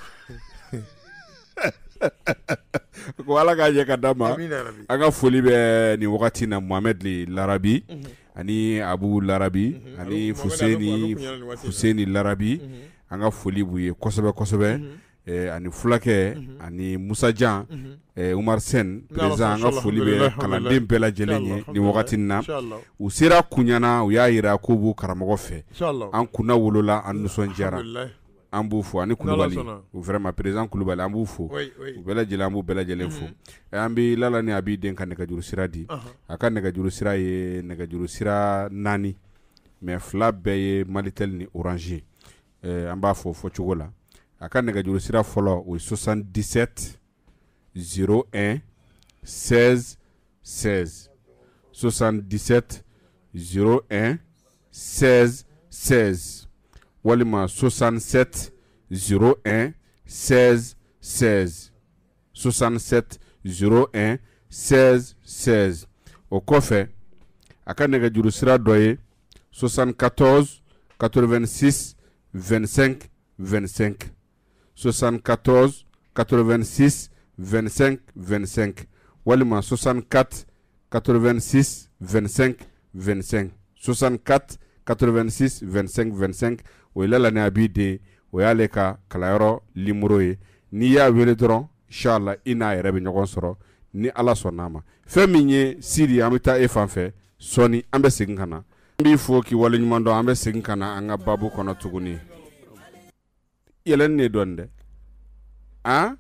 Ko ala k'a jɛ ka d'a ma. Amina rabi An ka foli bɛ nin wagati in na Mohamed le Larabi ani Abu Larabi ani Mohamed Fuseni Abu- Abu Kunyala ni waati in na. Fuseni Larabi an ka foli b'u ye kosɛbɛ kosɛbɛ eh, ani fulakɛ ani Musa Jan eh, Umar Sen président an ka foli bɛ kalanden bɛɛ lajɛlen ye nin wagati in na inshallah u sera kuɲana u y'a yira ko b'u karamɔgɔ fɛ inshallah an kunna wolola an nisɔndiyara alhamdulillah an b'u fo ani Kulubali sɔnna. u vraiment président Kulubali an b'u fo oui oui u bɛɛ lajɛlen an b'u bɛɛ lajɛlen fo Eh, an bɛ Lala ni Abi den ka nɛgɛjuru sira di Aha. a ka nɛgɛjuru sira ye nɛgɛjuru sira naani mais fila bɛɛ ye Malitel ni Orange ye. Eh, an b'a fɔ fɔ cogo la a ka nɛgɛjuru sira fɔlɔ o ye soixante-dix-sept zéro un seize seize soixante-dix-sept zéro un seize seize walima soixante-sept zéro un seize seize soixante-sept zéro un seize seize o kɔfɛ a ka nɛgɛjuru sira dɔ ye soixante-quatorze quatre-vingt-six vingt-cinq vingt-cinq soixante-quatorze quatre-vingt-six vingt-cinq vingt-cinq walima soixante-quatre quatre-vingt-six vingt-cinq vingt-cinq soixante-quatre quatre-vingt-six vingt-cinq vingt-cinq o ye Lala ni Abi den o y'ale ka kalanyɔrɔ nimero ye n'i y'a wele dɔrɔn inshallah i n'a yɛrɛ bɛ ɲɔgɔn sɔrɔ ni ala sɔnn'a ma fɛn min ye Sidi an bɛ taa e fan fɛ sɔɔni an bɛ segin ka na an b'i fo k'i waleɲuman dɔn an bɛ segin ka na an ka babu kɔnɔ tuguni yɛlɛni de dɔɔnin dɛ han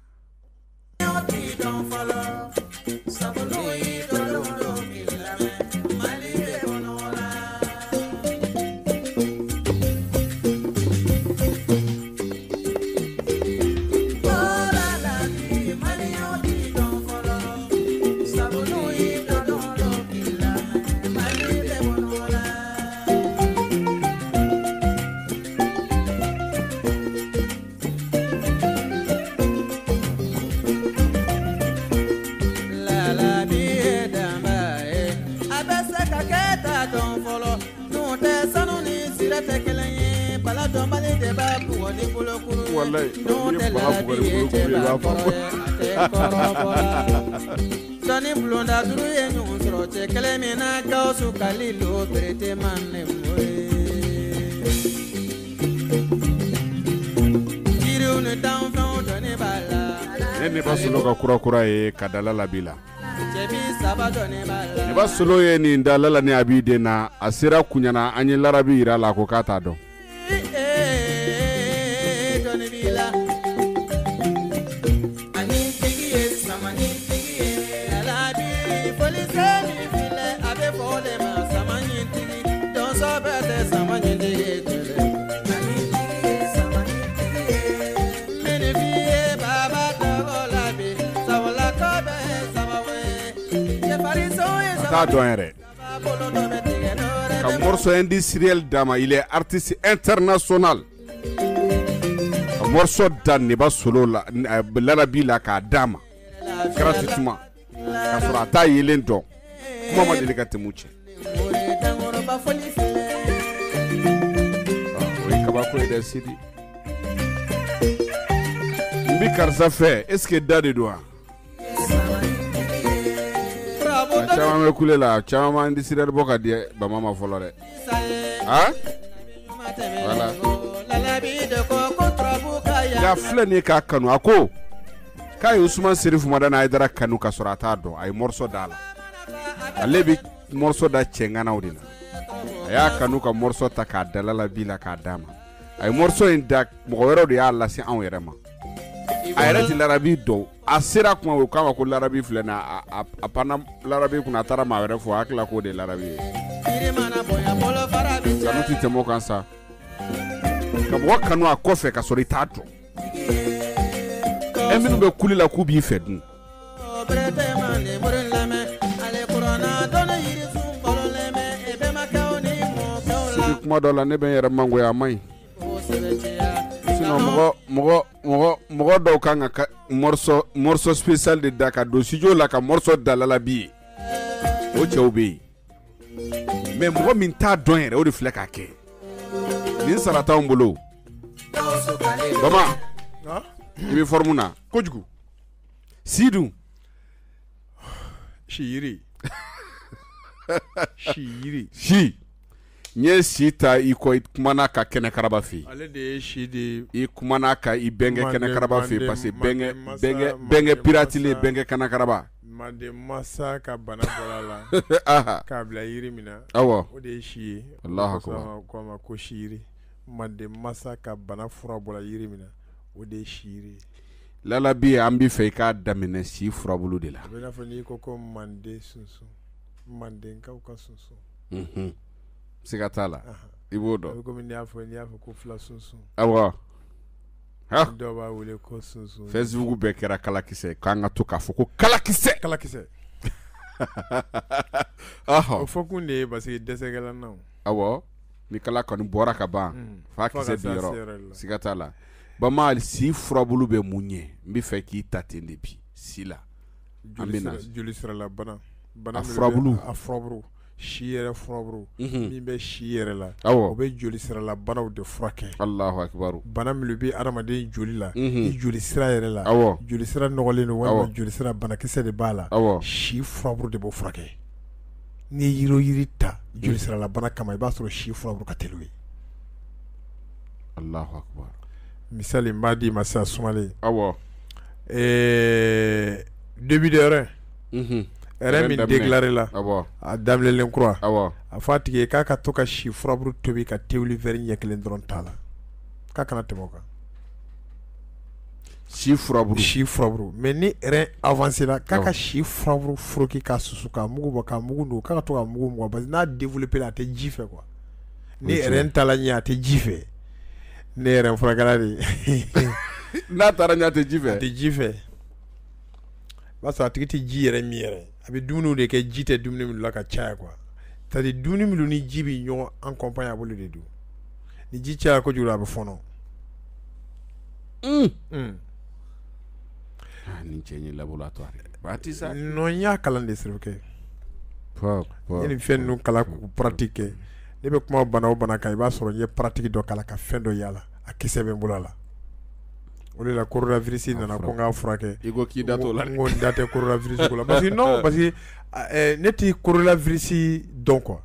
Sani bulonda duru ye ɲɔgɔn sɔrɔ cɛ kelen min na Gawusu Kalilu berete man ne moye jiriw ni danfɛnw dɔnni b'a la ne ne ba solo ka kura kura ye ka da Lala bi la cɛ bi saba dɔnni b'a la ne ba solo ye nin da Lala ni Abi den na a sera kuɲana an ye Larabi yira a la ko k'a t'a dɔn ee dɔnni b'i la ani tigi ye samani tigi ye Lalabi polisi min filɛ a bɛ fɔ o de ma samani tigi dɔnsɔ bɛɛ tɛ samani tigi kɛlɛ ani tigi ye samani tigi ye minni f'i ye baba tɔgɔ la bi sabula kɔ bɛ sababu ye cɛfarinso ye t'a dɔn yɛrɛ saba bolo dɔ bɛ tigɛ dɔ wɛrɛ ka morceau industriel d'a ma il est artiste international ka morceau da ne ba solo la eh, Larabi la k'a d'a ma gratuitement k'a sɔrɔ a t'a yelen dɔn kuma ma deli ka tɛmɛ u cɛ dankɔrɔba foli filɛ o ye kabako ye dɛ Sidi n bi karisa fɛ est ce que da de don wa a caman bɛ kule la caman ma industriel bɔ ka di bama ma fɔlɔ dɛ han voilà Lalabi de ko ko turabu nka filɛ nin k'a kanu a ko k'a ye Usman Serifu Madani Haidara kanu ka sɔrɔ a t'a dɔn a ye morceau da la ale bi morceau da cɛnganaw de la a y'a kanu ka morceau ta k'a dalala bi la k'a d'a ma a ye morceau in da mɔgɔ wɛrɛw de y'a lase anw yɛrɛ ma a yɛrɛ ti larabi dɔn a sera kuma o k'a ma ko larabi filɛ na a a panna larabi kunna a taara maa wɛrɛ fɔ a hakili la k'o de ye larabi ye kanu ti tɛmɛ o kan sa ka mɔgɔ kanu a kɔfɛ ka sɔrɔ i t'a dɔn e minnu bɛ kuli la k'u b'i fɛ dun sigi kuma dɔ la ne bɛ n yɛrɛ mangoya a man ɲi sinon mɔgɔ mɔgɔ mɔgɔ mɔgɔ dɔw kan ka morceau morceau spécial de da ka don studio la ka morceau dalala bi ye o cɛw bɛ yen mais mɔgɔ min t'a dɔn yɛrɛ o de filɛ k'a kɛ nin sara t'anw bolo Bama i bɛ forme na kojugu si dun si yiri si yiri si n ye si ta i kɔ i kumana ka kɛnɛ karaba fɛ yen ale de ye si de i kumana ka i bɛnkɛ kɛnɛ karaba fɛ yen parce que bɛnkɛ bɛnkɛ bɛnkɛ piratile bɛnkɛ kɛnɛ karaba manden masa ka bana bɔra la k'a bila yiri min na awɔ o de ye si ye Allahu akbar ko a ma ko si yiri manden masa ka bana fura bɔra yiri min na o de ye si yiri lala bi an bi fɛ i k'a daminɛ si furabulu de la a bɛ n'a fɔ n'i ko ko manden sunsun mandenkaw ka sunsun unhun siga t'a la i b'o dɔn a bɛ komi n'i y'a fɔ n'i y'a fɔ ko fila sunsun awɔ ha dɔw b'a wele ko sunsun Facebook bɛɛ kɛra kalakisɛ k'an ka to k'a fɔ ko kalakisɛ kalakisɛ ɔhɔ o fɔ kun de ye parce que dɛsɛgɛlanaw awɔ ni kala kɔni bɔra ka ban f'a kisɛ bi yɔrɔ siga t'a la Bama si furabulu bɛ mun ɲɛ n bɛ fɛ k'i ta ten de bi si la an bɛ na joli sirala bana bana a furabulu a furabulu si yɛrɛ furabulu min bɛ si yɛrɛ la awɔ o bɛ joli sirala banaw de furakɛ Allahu akbar bana min bɛ adamaden joli la i joli sira yɛrɛ la awɔ joli sira nɔgɔlen don walima joli sira banakisɛ de b'a la awɔ si furabulu de b'o furakɛ n'i ye yiri o yiri ta joli sirala bana kama i b'a sɔrɔ si furabulu ka teli o ye Allahu akbar misali n b'a di ma sisan sumalen awɔ ɛɛ début de rein rein min déclaré la awɔ a daminɛlen kura awɔ a fɔ a tigi ye k'a ka to ka si furaburu tobi ka tewuli verre ɲɛ kelen dɔrɔn t'a la k'a kana tɛmɛ o kan si furaburu si furaburu mais ni rein avancé la k'a ka si furaburu foroki k'a susu k'a mugu bɔ k'a mugu don k'a ka to ka mugu mugan parce que n'a développé la a tɛ ji fɛ quoi ni rein ta la ɲɛ a tɛ ji fɛ ne yɛrɛ n furakɛla de n'a taara ɲɛ a tɛ ji fɛ a tɛ ji fɛ b'a sɔrɔ a tigi tɛ ji yɛrɛ min yɛrɛ a bɛ dumuni de kɛ ji tɛ dumuni min la ka caya quoi c'est à dire dumuni minnu ni ji bɛ ɲɔgɔn en compagnie a bolo de don ni ji caya kojugu a bɛ fɔnɔ nin cɛ in ye laboratoire ba ti sa non n y'a kalan de sirifukɛ n ye nin fɛn ninnu kalan k'u pratique kɛ ne bɛ kuma bana o bana kan i b'a sɔrɔ n ye pratique dɔ kalan ka fɛn dɔ yala a kisɛ bɛ n bolo a la o de la coronavirus nana ko n k'a furakɛ i ko k'i da t'o la n ko n da tɛ coronavirus ko la parce que non parce que ne ti coronavirus dɔn quoi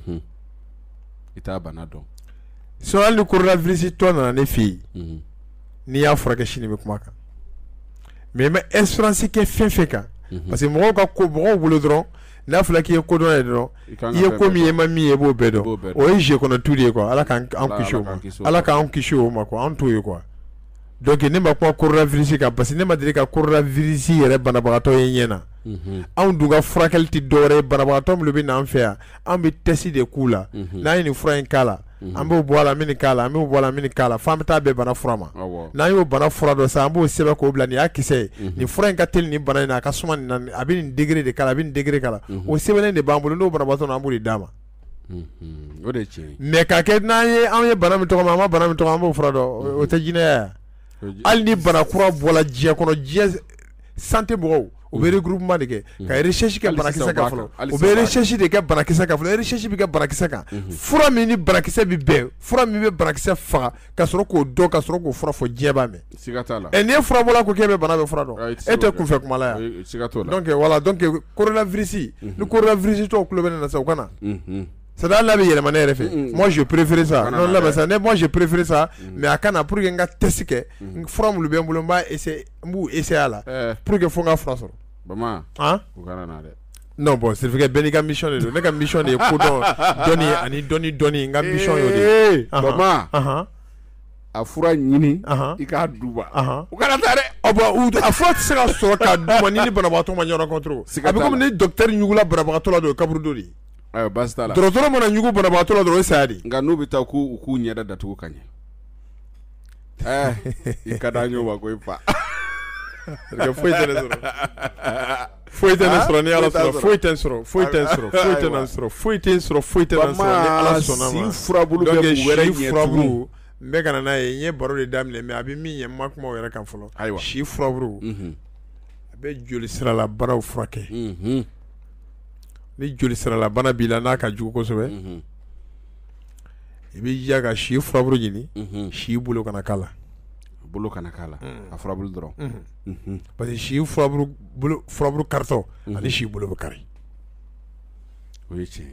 i t'a bana dɔn so hali ni coronavirus tɔ nana ne fɛ yen n'i y'a furakɛ sini bɛ kuma kan mais n bɛ espérance kɛ fɛn fɛn kan parce que mɔgɔw ka ko mɔgɔw bolo dɔrɔn n'a fɔra k'i ye kodɔn ye dɔrɔn i ye ko min ye ma min ye i b'o bɛɛ dɔn o ye jeu kɔnɔ tu de ye quoi ala k'an kisi o ma ala k'an kisi o ma quoi an t'o ye quoi donc ne ma kuma coronavirus kan parce que ne ma deli ka coronavirus yɛrɛ banabagatɔ ye ɲɛ na anw dun ka furakɛli tɛ dɔwɛrɛ ye banabagatɔ minnu bɛ n'an fɛ yan an bɛ test de k'u la n'an ye nin fura in k'a la an b'o bɔ a la an bɛ nin k'a la an b'o bɔ a la an bɛ nin k'a la f'an bɛ taa bɛn bana fura ma n'an y'o bana fura dɔ san an b'o sɛbɛn k'o bila nin y'a kisɛ ye nin fura in ka teli nin bana in na a ka suma nin na a bɛ nin degré de k'a la a bɛ nin degré k'a la o sɛbɛnnen de b'an bolo n'o banabagatɔ na an b'o de d'a ma o de tiɲɛ mais ka kɛ n'an ye anw ye bana min tɔgɔ ma an ma bana min tɔgɔ an b'o fura dɔn o tɛ jinɛya hali ni bana kura bɔla diɲɛ kɔnɔ diɲɛ santé mɔgɔw o bɛ regroupement de kɛ ka recherche kɛ banakisɛ kan fɔlɔ o bɛ recherche de kɛ banakisɛ kan fɔlɔ recherche bɛ kɛ banakisɛ kan fura min ni banakisɛ bɛ bɛn fura min bɛ banakisɛ faga ka sɔrɔ k'o dɔn ka sɔrɔ k'o fura fɔ diɲɛ b'a mɛn siga t'a la ɛ n'i ye fura bɔla ko k'e bɛ bana bɛ fura dɔn e tɛ kunfɛ kuma la yan siga t'o la donc voilà donc coronavirus ni coronavirus tɔw tulo bɛ ne na sisan u ka na C'est dans la vie, il fait. Moi, je préfère ça. Non, là, ça. Moi, je préfère ça. Mais à Cana, pour que tu testes, from le bien boulomba et c'est mou et c'est là. Pour que fonga France. Maman. Hein? Non, bon, c'est vrai que Benica mission de Nega mission de Koudon, Donny, Ani Donny Donny, nga mission de. Maman. Ah a fura ɲini i k'a duba u kana taa dɛ a bon a fura tɛ se ka sɔrɔ k'a d'u ma ni ni banabagatɔ ma ɲɔgɔn rencontre a bɛ komi ni docteur ɲugula banabagatɔ la don kaburu dɔ de ye ayiwa baasi t'a la dɔgɔtɔrɔ mana ɲugu banabagatɔ la dɔrɔn o ye saya de nka n'u bɛ taa k'u k'u ɲɛda datugu ka ɲɛ ɛɛ i ka d'an ye wa ko i fa foyi tɛ ne sɔrɔ foyi tɛ ne sɔrɔ ni ala sɔnna foyi tɛ n sɔrɔ foyi tɛ n sɔrɔ foyi tɛ n sɔrɔ foyi tɛ n sɔrɔ foyi tɛ n sɔrɔ ni ala sɔnna ma si furabulu bɛ k'u wɛrɛ ɲɛ tugun n bɛ ka na n'a ye n ye baro de daminɛ mais a bɛ min ɲɛ n ma kuma o yɛrɛ kan fɔlɔ ayiwa si furaburu a bɛ joli sirala banaw furakɛ ni joli sirala bana b'i la n'a ka jugu kosɛbɛ i b'i jija ka si furaburu ɲini si bolo kana k'a la bolo kana k'a la a furabulu dɔrɔn parce que si furaburu bolo furaburu karitɔ ani si bolo bɛ kari o ye tiɲɛ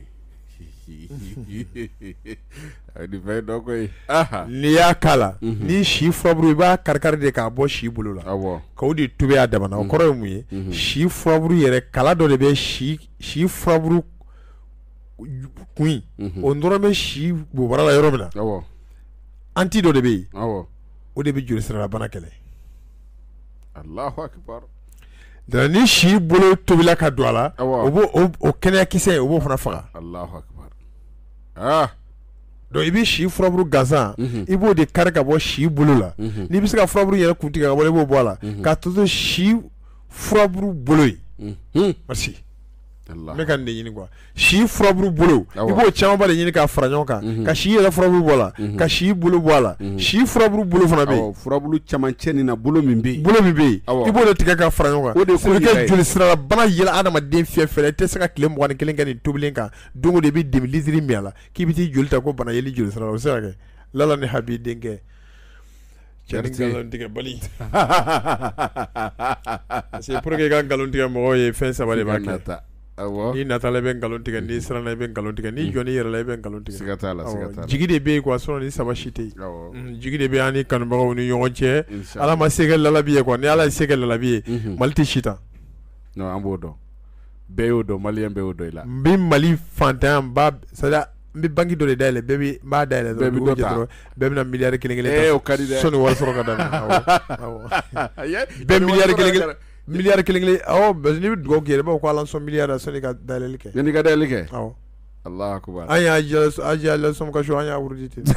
n'i y'a k'a la ni si furaburu i b'a kari-kari de k'a bɔ si bolo la k'o de tobi a dama na o kɔrɔ ye mun ye si furaburu yɛrɛ kala dɔ de bɛ si si furaburu kun o dɔrɔn bɛ si bobara la yɔrɔ min na anti dɔ de bɛ yen o de bɛ joli sirala bana kɛlɛ Allahu Akbar da ni si bolo tobila ka don a la o b'o o kɛnɛya kisɛ o b'o fana faga Allahu Akbar ah donc i bɛ si furaburu gansan i b'o de kari ka bɔ si bolo la n'i bɛ se ka furaburu yɛrɛ kun tigɛ ka bɔ i b'o bɔ a la k'a to to si furaburu bolo ye merci n bɛ ka nin de ɲini quoi si furaburu bolo i b'o camanba de ɲini k'a fara ɲɔgɔn kan ka si yɛrɛ furaburu bɔ a la ka si bolo bɔ a la si furaburu bolo fana bɛ yen furaburu camancɛ nin na bolo min bɛ yen bolo min bɛ yen i b'o de tigɛ ka fara ɲɔgɔn kan o de bɛ kɛ joli sirala bana yɛlɛ adamaden fiyɛ fɛ i tɛ se ka tile mugan ni kelen kɛ nin tobilen kan don o don i bɛ demi litiri min a la k'i bɛ t'i joli ta ko bana yeli joli sirala o bɛ se ka kɛ lala ni habi denkɛ cɛ ni nkalon tigɛ bali parce que pour que i ka nkalon tigɛ mɔgɔw ye fɛn saba de b'a kɛ ni natala i bɛ nkalon tigɛ ni siranna i bɛ nkalon tigɛ ni jɔnni yɛrɛ la i bɛ nkalon tigɛ siga t'a la siga t'a la jigi de bɛ yen quoi sinon ni saba si tɛ yen jigi de bɛ an ni kanubagaw ni ɲɔgɔn cɛ ala ma se kɛ lalabi ye quoi ni ala ye se kɛ lalabi ye mali tɛ si tan non an b'o dɔn bɛɛ y'o dɔn maliyɛn bɛɛ y'o dɔn i la n bɛ mali fantanya n b'a c'est à dire n bɛ banki dɔ de dayɛlɛ bɛɛ bɛ n b'a dayɛlɛ dɔrɔn bɛɛ bɛ dɔ ta bɛɛ bɛna miliyari kelen kelen ta sɔnni wari sɔrɔ ka daminɛ awɔ bɛɛ miliyari kelen kelen miliyari kelen kelen awɔ parce que n'i bɛ dugawu kɛ i b'a fɔ ko ala sɔn miliyari la sɔnni ka dayɛlɛli kɛ yanni ka dayɛlɛli kɛ awɔ Allahu Akbar an y'a jɛ lɛsɔn ka so an y'a wurudi ten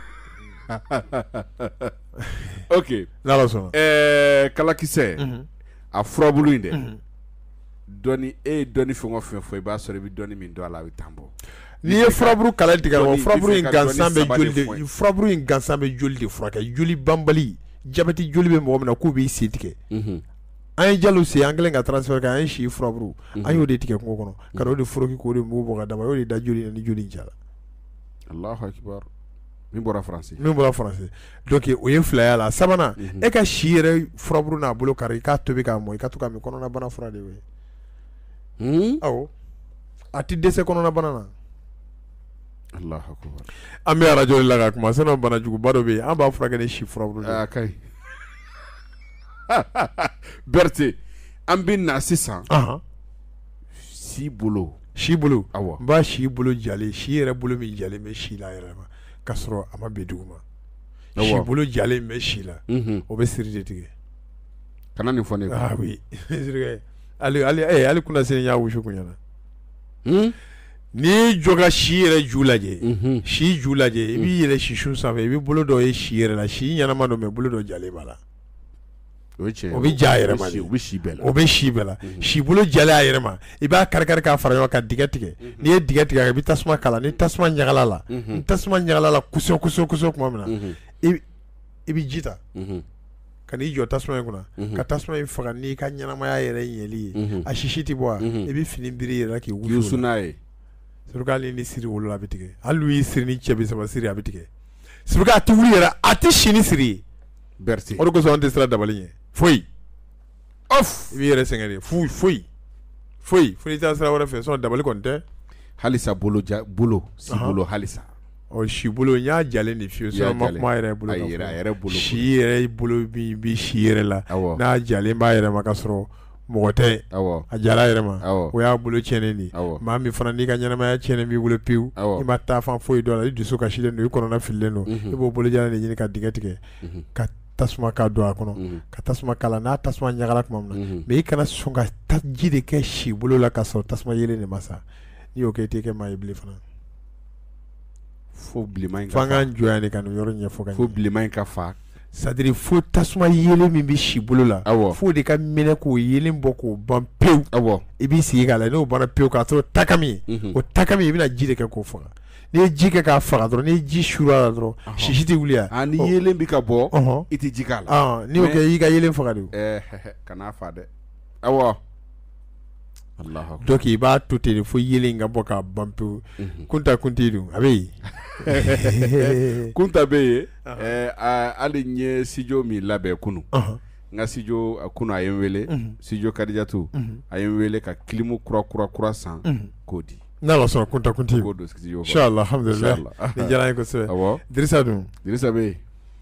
ok n'ala sɔnna ɛɛ kalakisɛ a furabulu in dɛ dɔnni e ye dɔnni fɛn o fɛn fɔ i b'a sɔrɔ i bɛ dɔnni min dɔn a la a bɛ tan bɔ n'i ye furaburu kala tigɛ o furaburu in gansan bɛ joli de furaburu in gansan bɛ joli de furakɛ joli banbali jabɛti joli bɛ mɔgɔ min na k'u b'i sen tigɛ an ye jalo se an kɛlen ka transfert kɛ an ye si furaburu an y'o de tigɛ kungo kɔnɔ ka n'o de foroki k'o de mugu bɔ ka d'a ma y'o de da joli ni joli in jara Allahu Akbar min bɔra faransi min bɔra faransi donc o ye fila y'a la sabanan e ka si yɛrɛ furaburu n'a bolo kari i k'a tobi k'a mɔ i ka to k'a min kɔnɔna bana fura de y'o ye awɔ a tɛ dɛsɛ kɔnɔna bana na Allahu Akbar an bɛ arajo de la ka kuma sinon bana juguba dɔ bɛ yen an b'a furakɛ ni si furaburu de a ka ɲi Berthe an bɛ na sisan si bolo si bolo awɔ n b'a si bolo jalen si yɛrɛ bolo min jalen bɛ si la yɛrɛ ma k'a sɔrɔ a ma bin duguma si bolo jalen bɛ si la o bɛ siri de tigɛ kana nin fɔ ne ah oui ali ali eh ali kuna sini y'a wusu kun ɲɛna n'i jɔ ka si yɛrɛ ju lajɛ si ju lajɛ i b'i yɛlɛ sisun sanfɛ i b'i bolo dɔ ye si yɛrɛ la si ɲɛnama don mais bolo dɔ jalen b'a la o bɛ ja a yɛrɛ ma o bɛ si bɛɛ la o bɛ si bɛɛ la si bolo jalen a yɛrɛ ma i b'a kari kari k'a fara ɲɔgɔn kan dingɛ tigɛ n'i ye dingɛ tigɛ i bɛ tasuma kala ni tasuma ɲagala la ni tasuma ɲagala la kosɛbɛ kosɛbɛ kosɛbɛ tuma min na i bɛ ji ta ka n'i jɔ tasuma in kunna ka tasuma in faga n'i ka ɲɛnamaya yɛrɛ ɲɛli ye a sisi tɛ bɔ wa i bɛ fini biri yɛrɛ k'i wusu n'a ye surtout hali ni siri wolola a bɛ tigɛ hali n'u y'i siri ni cɛ bi saba siri a bɛ tigɛ surtout a tɛ wuli yɛrɛ a tɛ si ni siri ye Berthe o de kosɔn an tɛ sira dabali ɲɛ foyi off i b'i yɛrɛ sɛgɛn de foyi foyi foyi foyi t'a sira wɛrɛ fɛ sinon dabali kɔni tɛ halisa bolo ja bolo si bolo halisa o si bolo nya jalen ni fiyo so ma kuma yɛrɛ bolo ka yɛrɛ yɛrɛ bolo si yɛrɛ bolo bi bi si yɛrɛ la n'a jalen b'a yɛrɛ ma ka sɔrɔ mɔgɔ tɛ a jala yɛrɛ ma o y'a bolo tiɲɛnen de maa min fana n'i ka ɲɛnamaya tiɲɛnen b'i bolo pewu i ma taa fan foyi dɔn la i dusu kasilen don i kɔnɔna fililen don i b'o bolo jalan de ɲini ka dingɛ tigɛ ka tasuma ka don a kɔnɔ ka tasuma kala n'a tasuma ɲagala tuma min na mais i kana sɔn ka ji de kɛ si bolo la ka sɔrɔ tasuma yelen de ma sa n'i y'o kɛ i tɛ kɛ maa ye bilen fana fo bilenman in ka fa f'an k'an jɔya de ka nin yɔrɔ ɲɛfɔ ka ɲɛ fo bilenman in ka fa c'est-à-dire fo tasuma yelen min bɛ si bolo la fo de ka minɛ k'o yelen bɔ k'o ban pewu i b'i sigi k'a la n'o banna pewu k'a sɔrɔ takami ye o takami i bɛna ji de kɛ k'o faga n'i ye ji kɛ k'a faga dɔrɔn n'i ye ji sur'a la dɔrɔn sisi tɛ wuli yan ni yelen bɛ ka bɔ i tɛ ji k'a la n'i y'o kɛ i ka yelen faga de kana fa dɛ awɔ donc i b'a to ten de fo yelen ka bɔ k'a ban pewu kunta kunti dun a bɛ yen kunta bɛ yen hali n ye studio min labɛn kunun n ka studio kunun a ye n wele studio Kadijatu a ye n wele ka kilimu kura kura kura san k'o di n'ala sɔnna kunta kunti inshallah alhamdulillah ni diyara n ye kosɛbɛ Dirisa dun Dirisa bɛ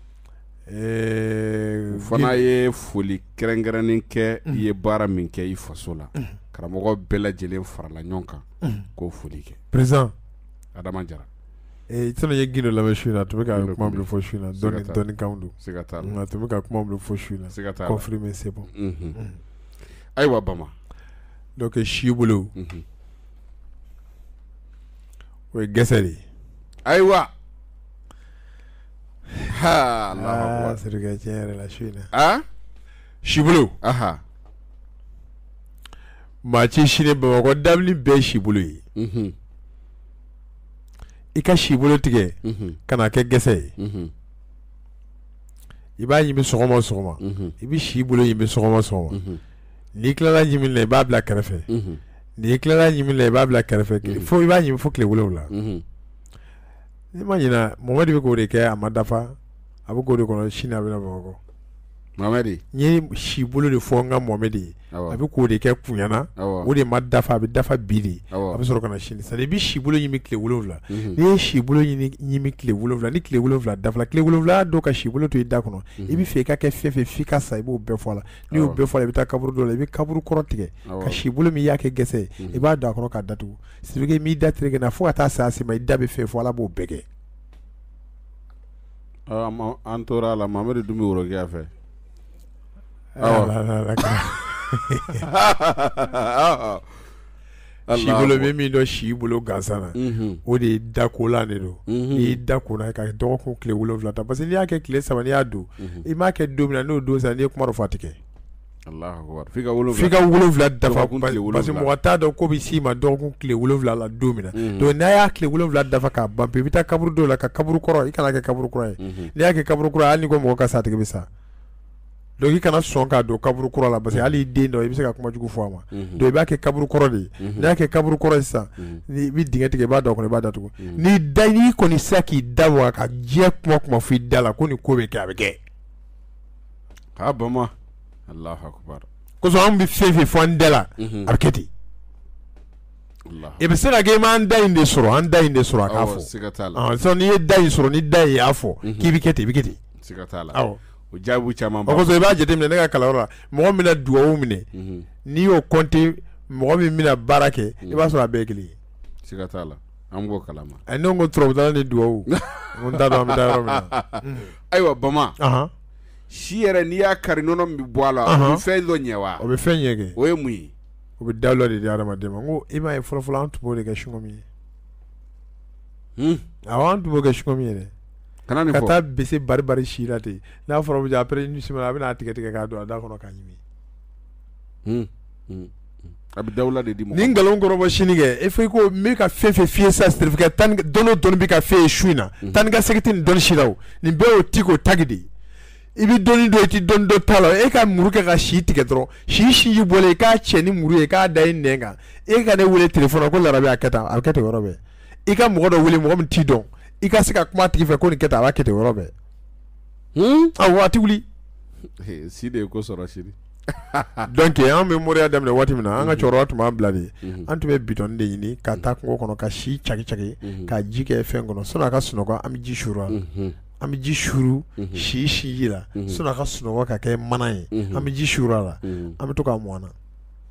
yen o fana ye foli kɛrɛnkɛrɛnnen kɛ i ye baara min kɛ i faso la karamɔgɔ bɛɛ lajɛlen farala ɲɔgɔn kan k'o foli kɛ président Adama Jara eh tana ye gindo lamɛ su in na tun bɛ ka kuma min fɔ su in na dɔɔni dɔɔni kan don siga t'a la tun bɛ ka kuma min fɔ su in na siga t'a la confirmer c'est bon ayiwa Bama donc si bolo o ye gɛsɛ de ayiwa ha Allah sirikɛ tiɲɛ yɛrɛ la su in na ah si bolo aha maa ci sini Bamakɔ dabili bɛɛ si bolo ye i ka si bolo tigɛ ka na kɛ gɛsɛ ye i b'a ɲimi sɔgɔma o sɔgɔma i bɛ si bolo ɲimi sɔgɔma o sɔgɔma n'i tilala ɲimi la i b'a bila kɛrɛfɛ n'i tilala ɲimi la i b'a bila kɛrɛfɛ fo i b'a ɲimi fo tile wolonwula n'i ma ɲina Mohamɛdi bɛ k'o de kɛ a ma dafa a bɛ k'o de kɔnɔ sini a bɛ na Bamakɔ Mohamɛdi n ye si bolo de fɔ n ka Mohamɛdi ye a bɛ k'o de kɛ kuɲana o de ma dafa a bɛ dafa bi de a bɛ sɔrɔ ka na sini c'est-à-dire i bɛ si bolo ɲimi tile wolonwula n'i ye si bolo ɲimi tile wolonwula ni tile wolonwula dafala tile wolonwula dɔw ka si bolo to i da kɔnɔ i bɛ fɛ i ka kɛ fɛn fɛn f'i ka sa i b'o bɛɛ fɔ a la n'i y'o bɛɛ fɔ a la i bɛ taa kaburu dɔ la i bɛ kaburu kɔrɔ tigɛ ka si bolo min y'a kɛ gɛsɛ ye i b'a don a kɔnɔ k'a datugu c'est vrai que m'i da tere na fo ka taa sa se ma i da bɛ fɛn fɔ ala b'o bɛɛ kɛ an tora a la Mohamɛdi dun bɛ worokiya fɛ si bolo bɛ min dɔn si bolo gansan na o de ye dakolan de don n'i dako na ka dɔgɔkun tile wolonwula ta parce que n'i y'a kɛ tile saba n'i y'a don i m'a kɛ don min na n'o don sa n'i ye kuma dɔ fɔ a tɛ kɛ f'i ka wolonwula dafa parce que mɔgɔ t'a dɔn ko bɛ s'i ma dɔgɔkun tile wolonwula la don min na donc n'a y'a tile wolonwula dafa k'a ban pewu i bɛ taa kaburu dɔw la ka kaburu kɔrɔ i kana kɛ kaburu kura ye n'i y'a kɛ kaburu kura ye hali n'i ko mɔgɔ ka sa a tigi bɛ sa donc i kana sɔn k'a don kaburu kɔrɔ la parce que hali i den dɔ i bɛ se ka kuma jugu fɔ a ma donc i b'a kɛ kaburu kɔrɔ de ye n'i y'a kɛ kaburu kɔrɔ ye sisan i bɛ dingɛ tigɛ i b'a don a kɔnɔ i b'a datugu n'i da n'i kɔni sera k'i da waga ka diɲɛ kuma kuma fɔ i da la ko nin ko bɛ kɛ a bɛ kɛ a Bama Allahu Akbar kosɔn anw bɛ fɛn fɛn fɔ an da la a bɛ kɛ ten i bɛ se ka kɛ i m'an da in de sɔrɔ an da in de sɔrɔ a k'a fɔ sisan n'i ye da in sɔrɔ ni da in y'a fɔ k'i bɛ kɛ ten i bɛ kɛ ten siga t'a la awɔ o jaabu caman ba kosɔn i b'a jateminɛ ne ka kalanyɔrɔ la mɔgɔ min bɛna dugawu minɛ n'i y'o compter mɔgɔ min bɛna baara kɛ i b'a sɔrɔ a bɛɛ ye kelen ye siga t'a la an b'o kalama ne ko turabutala ni dugawu n t'a dɔn an bɛ taa yɔrɔ min na ayiwa Bama si yɛrɛ n'i y'a kari nɔnɔ min bɛ bɔ a la o bɛ fɛn dɔ ɲɛ wa o bɛ fɛn ɲɛ kɛ o ye mun ye o bɛ dawula de di adamaden ma n ko i m'a ye fɔlɔfɔlɔ an tun b'o de kɛ sungɔ min ye awɔ an tun b'o kɛ sungɔ min ye dɛ ka taa bese bari bari si la ten n'a fɔra bɛ après une semaine a bɛ n'a tigɛ tigɛ k'a don a da kɔnɔ k'a ɲimi a bɛ dawula de di mɔgɔ ni nkalon kɔrɔbɔ sini kɛ e fɔ i ko n bɛ ka fɛn fɛn f'i ye sisan certificat tan dɔnni o dɔnni bɛ ka f'e ye su in na tan ni ka segin tɛ nin dɔnni si la o nin bɛɛ y'o ti k'o tagi de i bɛ dɔnni dɔ i tɛ dɔnni dɔ t'a la e ka muru kɛ ka si tigɛ dɔrɔn si sinji bɔlen i k'a cɛ ni muru ye k'a da i nɛn kan e ka ne wele téléphone ko Larabi a kɛ tan a bɛ kɛ ten yɔrɔ bɛɛ i ka mɔgɔ dɔ wele mɔgɔ min t'i dɔn i ka se ka kuma tigi fɛ ko nin kɛ tan a b'a kɛ ten yɔrɔ bɛɛ awɔ a tɛ wuli si de ye ko sɔrɔ sini donc an bɛ moriya daminɛ waati min na an ka cɛkɔrɔba tun b'an bila de an tun bɛ bitɔn de ɲini ka taa kungo kɔnɔ ka si caki caki ka ji kɛ fɛn kɔnɔ sɔnni a ka sunɔgɔ an bɛ ji suru an bɛ ji suru si si ji la sɔnni a ka sunɔgɔ ka kɛ mana ye an bɛ ji suru a la an bɛ to k'a mɔn na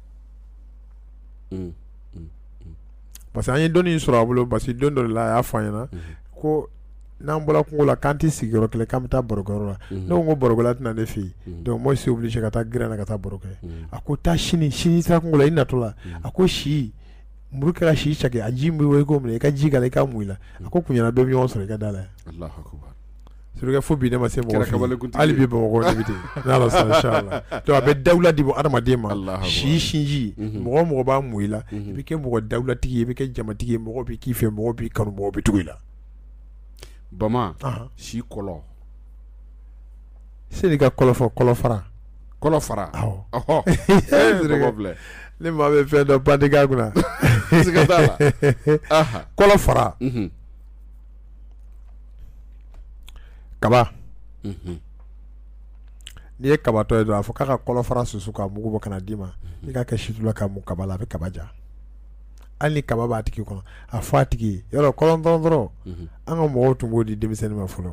parce que an ye dɔnni sɔrɔ a bolo parce que don dɔ de la a y'a fɔ an ɲɛna ko n'an bɔra kungo la k'an tɛ sigi yɔrɔ kelen k'an bɛ taa barokɛyɔrɔ la ne ko n ko barokɛla tɛna ne fɛ yen donc moi je suis obligé ka taa gɛrɛn na ka taa baro kɛ a ko taa sini sini sera kungo la i natɔ la a ko si muru kɛra si caki a ji min bɛ i ko minɛ i ka ji k'a la i ka mun i la a ko kun ɲɛna bɛɛ bɛ ɲɔgɔn sɔrɔ i ka da la yan surtout fo bi ne ma se mɔgɔ fɛ hali bi Bamakɔ ne bɛ ten n'Ala sɔnna inchallah donc a bɛ dawula di adamaden ma si sinji mɔgɔ mɔgɔ b'a mun i la i bɛ kɛ mɔgɔ dawulatigi ye i bɛ kɛ jamatigi ye mɔgɔ bɛ k'i fɛ mɔgɔ b'i kanu mɔgɔ bɛ tugu i la Bama si kɔlɔ sani ka kɔlɔ fɔ kɔlɔ fara kɔlɔ fara awɔ ɔhɔ filɛ ne maa bɛ fɛn dɔ bandika kunna siga t'a la kɔlɔ fara kaba n'i ye kabatɔ ye dɔrɔn a fɔ k'a ka kɔlɔ fara susu k'a mugu bɔ ka na d'i ma i k'a kɛ situ la k'a mun kaba la a bɛ kaba ja hali ni kaba b'a tigi kɔnɔ a fɔ a tigi ye yɔrɔ kɔlɔn dɔrɔn dɔrɔn an ka mɔgɔw tun b'o di denmisɛnnin ma fɔlɔ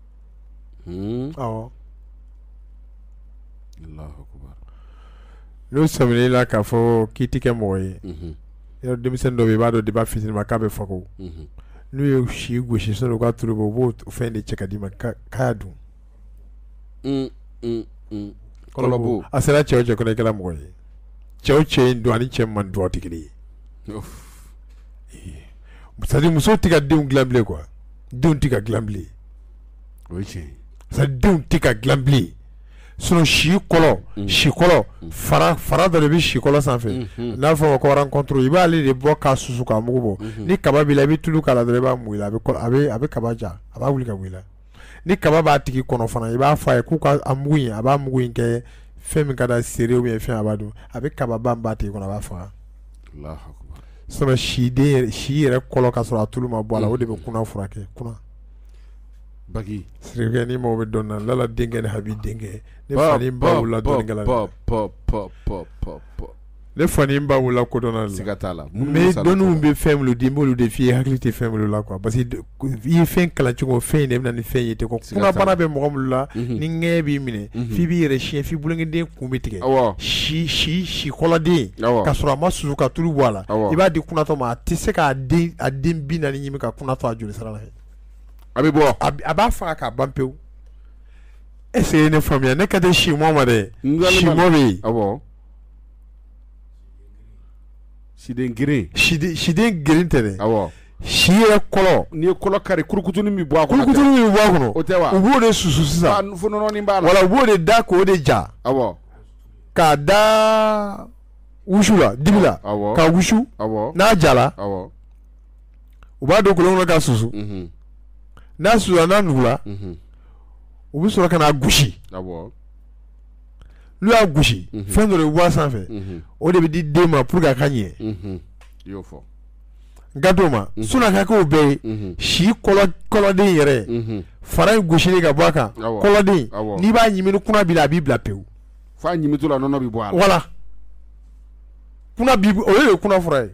awɔ n'o sɔmin'i la k'a fɔ k'i ti kɛ mɔgɔ ye yɔrɔ denmisɛnnin dɔ bɛ yen i b'a dɔn depi fitini ma k'a bɛ fago n'u ye si gosi sɔnni u ka turu bɔ u b'o fɛn de cɛ ka d'i ma k'a y'a dun kɔlɔbɔ a sera cɛ o cɛ kɔnɔ i kɛra mɔgɔ ye cɛ o cɛ in don ani cɛ man dɔn tɛ kelen ye c'est à dire muso tɛ ka denw dilan bilen quoi denw tɛ ka dilan bilen o ye tiɲɛ ye c'est à dire denw tɛ ka dilan bilen sinon si kɔlɔ si kɔlɔ fara fara dɔ de bɛ si kɔlɔ sanfɛ n'a fɔ ko rencontre i b'ale de bɔ k'a susu k'a mugu bɔ ni kaba b'i la i bɛ tulu k'a la dɔrɔn i b'a mun i la a bɛ a bɛ kaba ja a b'a wuli ka bɔ i la ni kaba b'a tigi kɔnɔ fana i b'a fɔ a ye k'u ka a mugu in a b'a mugu in kɛ fɛn min ka da seere ou bien fɛn a b'a dun a bɛ kaba ba b'a tigi kɔnɔ a b'a faga sinon si den si yɛrɛ kɔlɔ ka sɔrɔ a tulu ma bɔ a la o de bɛ kunna furakɛ kunna bagi sirikɛ ni mɔgɔ bɛ dɔn na lala denkɛ ni habi denkɛ ne fani ba wula dɔnnikɛla ne fani ba wula kodɔnna siga t'a la mais dɔnniw bɛ fɛn minnu di n b'olu de f'i ye hakili tɛ fɛn minnu la quoi parce que i ye fɛn kalan cogo fɛn in de bɛ na ni fɛn ye ten ko kunnabana bɛ mɔgɔ minnu la ni ŋɛɲɛ b'i minɛ f'i b'i yɛrɛ siɲɛ f'i bolonkɛden kun bɛ tigɛ si si si kɔlɔden ka sɔrɔ a ma susu ka tulu bɔ a la i b'a di kunnatɔ ma a tɛ se k'a den a den bi naani ɲimi ka kunnatɔ a joli sira la a bɛ bɔ a b'a faga k'a ban pewu est-ce que ne faamuya ne ka tɛ si mɔ ma dɛ si mɔ bɛ yen awɔ siden girin siden siden girin tɛ dɛ awɔ si yɛrɛ kɔlɔ n'i ye kɔlɔ kari kurukutuni min bɔ a kɔnɔ kurukutuni min bɔ a kɔnɔ o tɛ wa u b'o de susu sisan fo nɔnɔnin b'a la wala u b'o de da k'o de ja awɔ k'a da wusu la dibi la k'a wusu n'a jala u b'a don kolon kɔnɔ k'a susu n'a susula n'a nugula u bɛ sɔrɔ ka n'a gosi n'u y'a gosi fɛn dɔ de bɛ bɔ a sanfɛ o de bɛ di den ma pour que a ka ɲɛ i y'o fɔ nka t'o ma sinɔn a ka kɛ o bɛɛ ye si kɔlɔ kɔlɔden yɛrɛ fara in gosili ka bɔ a kan kɔlɔden n'i b'a ɲimi ni kunna b'i la a b'i bila pewu f'a ɲimitɔ la nɔnɔ bɛ bɔ a la wala kunna b'i o ye kunna fura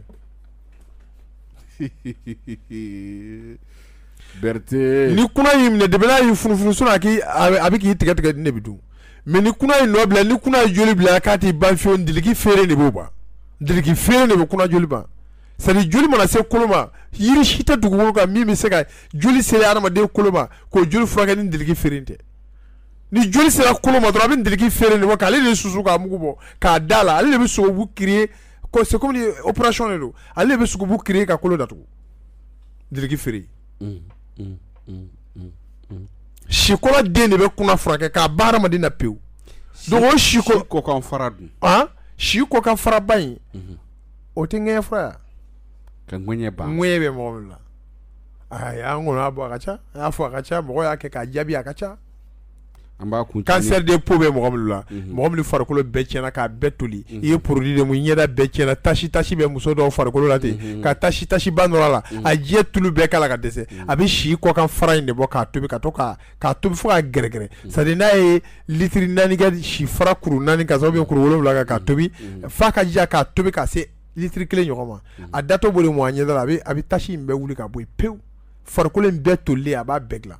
ye Berthe ni kunna y'i minɛ depi n'a y'i funufunu sinɔn a k'i a bɛ k'i tigɛ tigɛ ne bɛ dun mais ni kunna y'i nɔ bila ni kunna ye joli bila k'a t'i ban fiyewu ntiliki feere de b'o ban ntiliki feere de bɛ kunna joli ban c'est à dire joli mana se kolo ma yiri si tɛ dugukolo kan min bɛ se ka joli sera adamaden kolo ma k'o joli furakɛ ni ntiliki feere tɛ ni joli sera kolo ma dɔrɔn a bɛ ntiliki feere de bɔ k'ale de susu k'a mugu bɔ k'a da la ale de bɛ sogobu créer c'est comme ni opération de don ale de bɛ sogobu créer ka kolo datugu ntiliki feere si kɔlɔ den de bɛ kunna furakɛ k'a ban adamaden na pewu donc o si kɔkan fara dun han si kɔkan fara ba in o tɛ ŋɛɲɛ fura ya ka ŋɛɲɛ ban ŋɛɲɛ bɛ mɔgɔ min la ayi an kɔni y'a bɔ a ka ca an y'a fɔ a ka ca mɔgɔ y'a kɛ k'a jaabi a ka ca cancer de peau bɛ mɔgɔ min la mɔgɔ min farikolo bɛɛ tiɲɛna k'a bɛɛ toli i ye produit de mun ɲɛda bɛɛ tiɲɛna tasi tasi bɛ muso dɔw farikolo la ten ka tasi tasi ba nɔrɔ la a diɲɛ tulu bɛɛ k'a la ka dɛsɛ a bɛ si kɔkan fara in de bɔ k'a tobi ka to k'a k'a tobi fo k'a gɛrɛgɛrɛ c'est à dire n'a ye litiri naani kɛ si fara kuru naani ka sababu bɛ kuru wolonwula kan k'a tobi f'a ka jija k'a tobi ka se litiri kelen ɲɔgɔn ma a datɔ b'o de mun a ɲɛda la a bɛ a bɛ tasi in bɛɛ wuli ka bɔ yen pewu farikolo in bɛɛ tolilen a b'a bɛɛ dilan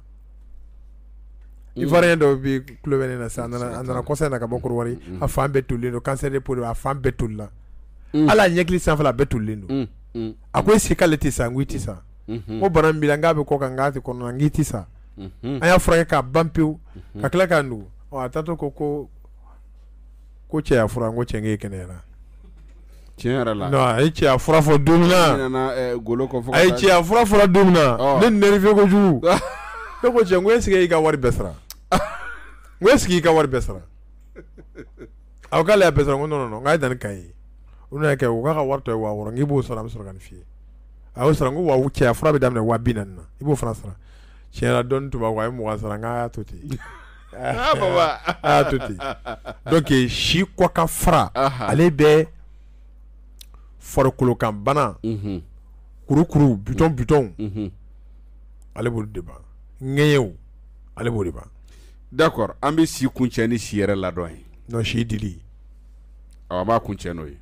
Ivoirien dɔ bɛ tulo bɛ ne na sisan a nana kɔsa in na ka bɔ Korowari a fan bɛɛ tolilen don cancer de peau a fan bɛɛ tolila hali a ɲɛkili sanfɛla a bɛɛ tolilen don a ko est-ce que k'ale tɛ sa n ko i tɛ sa ko bana min b'i la n k'a bɛ kɔ kan n k'a tɛ kɔnɔna n k'i tɛ sa an y'a furakɛ k'a ban pewu ka tila k'a nugu ɔ a taatɔ ko ko ko cɛ y'a fura n ko cɛ n k'e kɛnɛyara tiɲɛ yɛrɛ la non a ye cɛya fura fɔ don min na a ye cɛya fura fɔra don min na ne nerveux kojugu ne ko cɛ n ko est-ce que i ka wari bɛɛ sara n ko est-ce que i ka wari bɛɛ sara a ko k'ale y'a bɛɛ sara n ko non non non n k'a ye danni kan ye o nana kɛ o k'a ka wari tɔ ye waa wɔɔrɔ n k'i b'o sara an bɛ sɔrɔ ka nin f'i ye a y'o sara n ko wa cɛya fura bɛ daminɛ waa bi naani na i b'o fana sara tiɲɛ na dɔɔni tubabu a ye mugan sara n k'a y'a to ten a y'a to ten donc si kɔkan fara ale bɛ farikolo kan bana kurukuru bitɔn bitɔn ale b'o de ban ŋɛɲɛw ale b'o de ban d'accord an bɛ si kuncɛ ni si yɛrɛ ladɔn ye non si dili awɔ an b'a kuncɛ n'o ye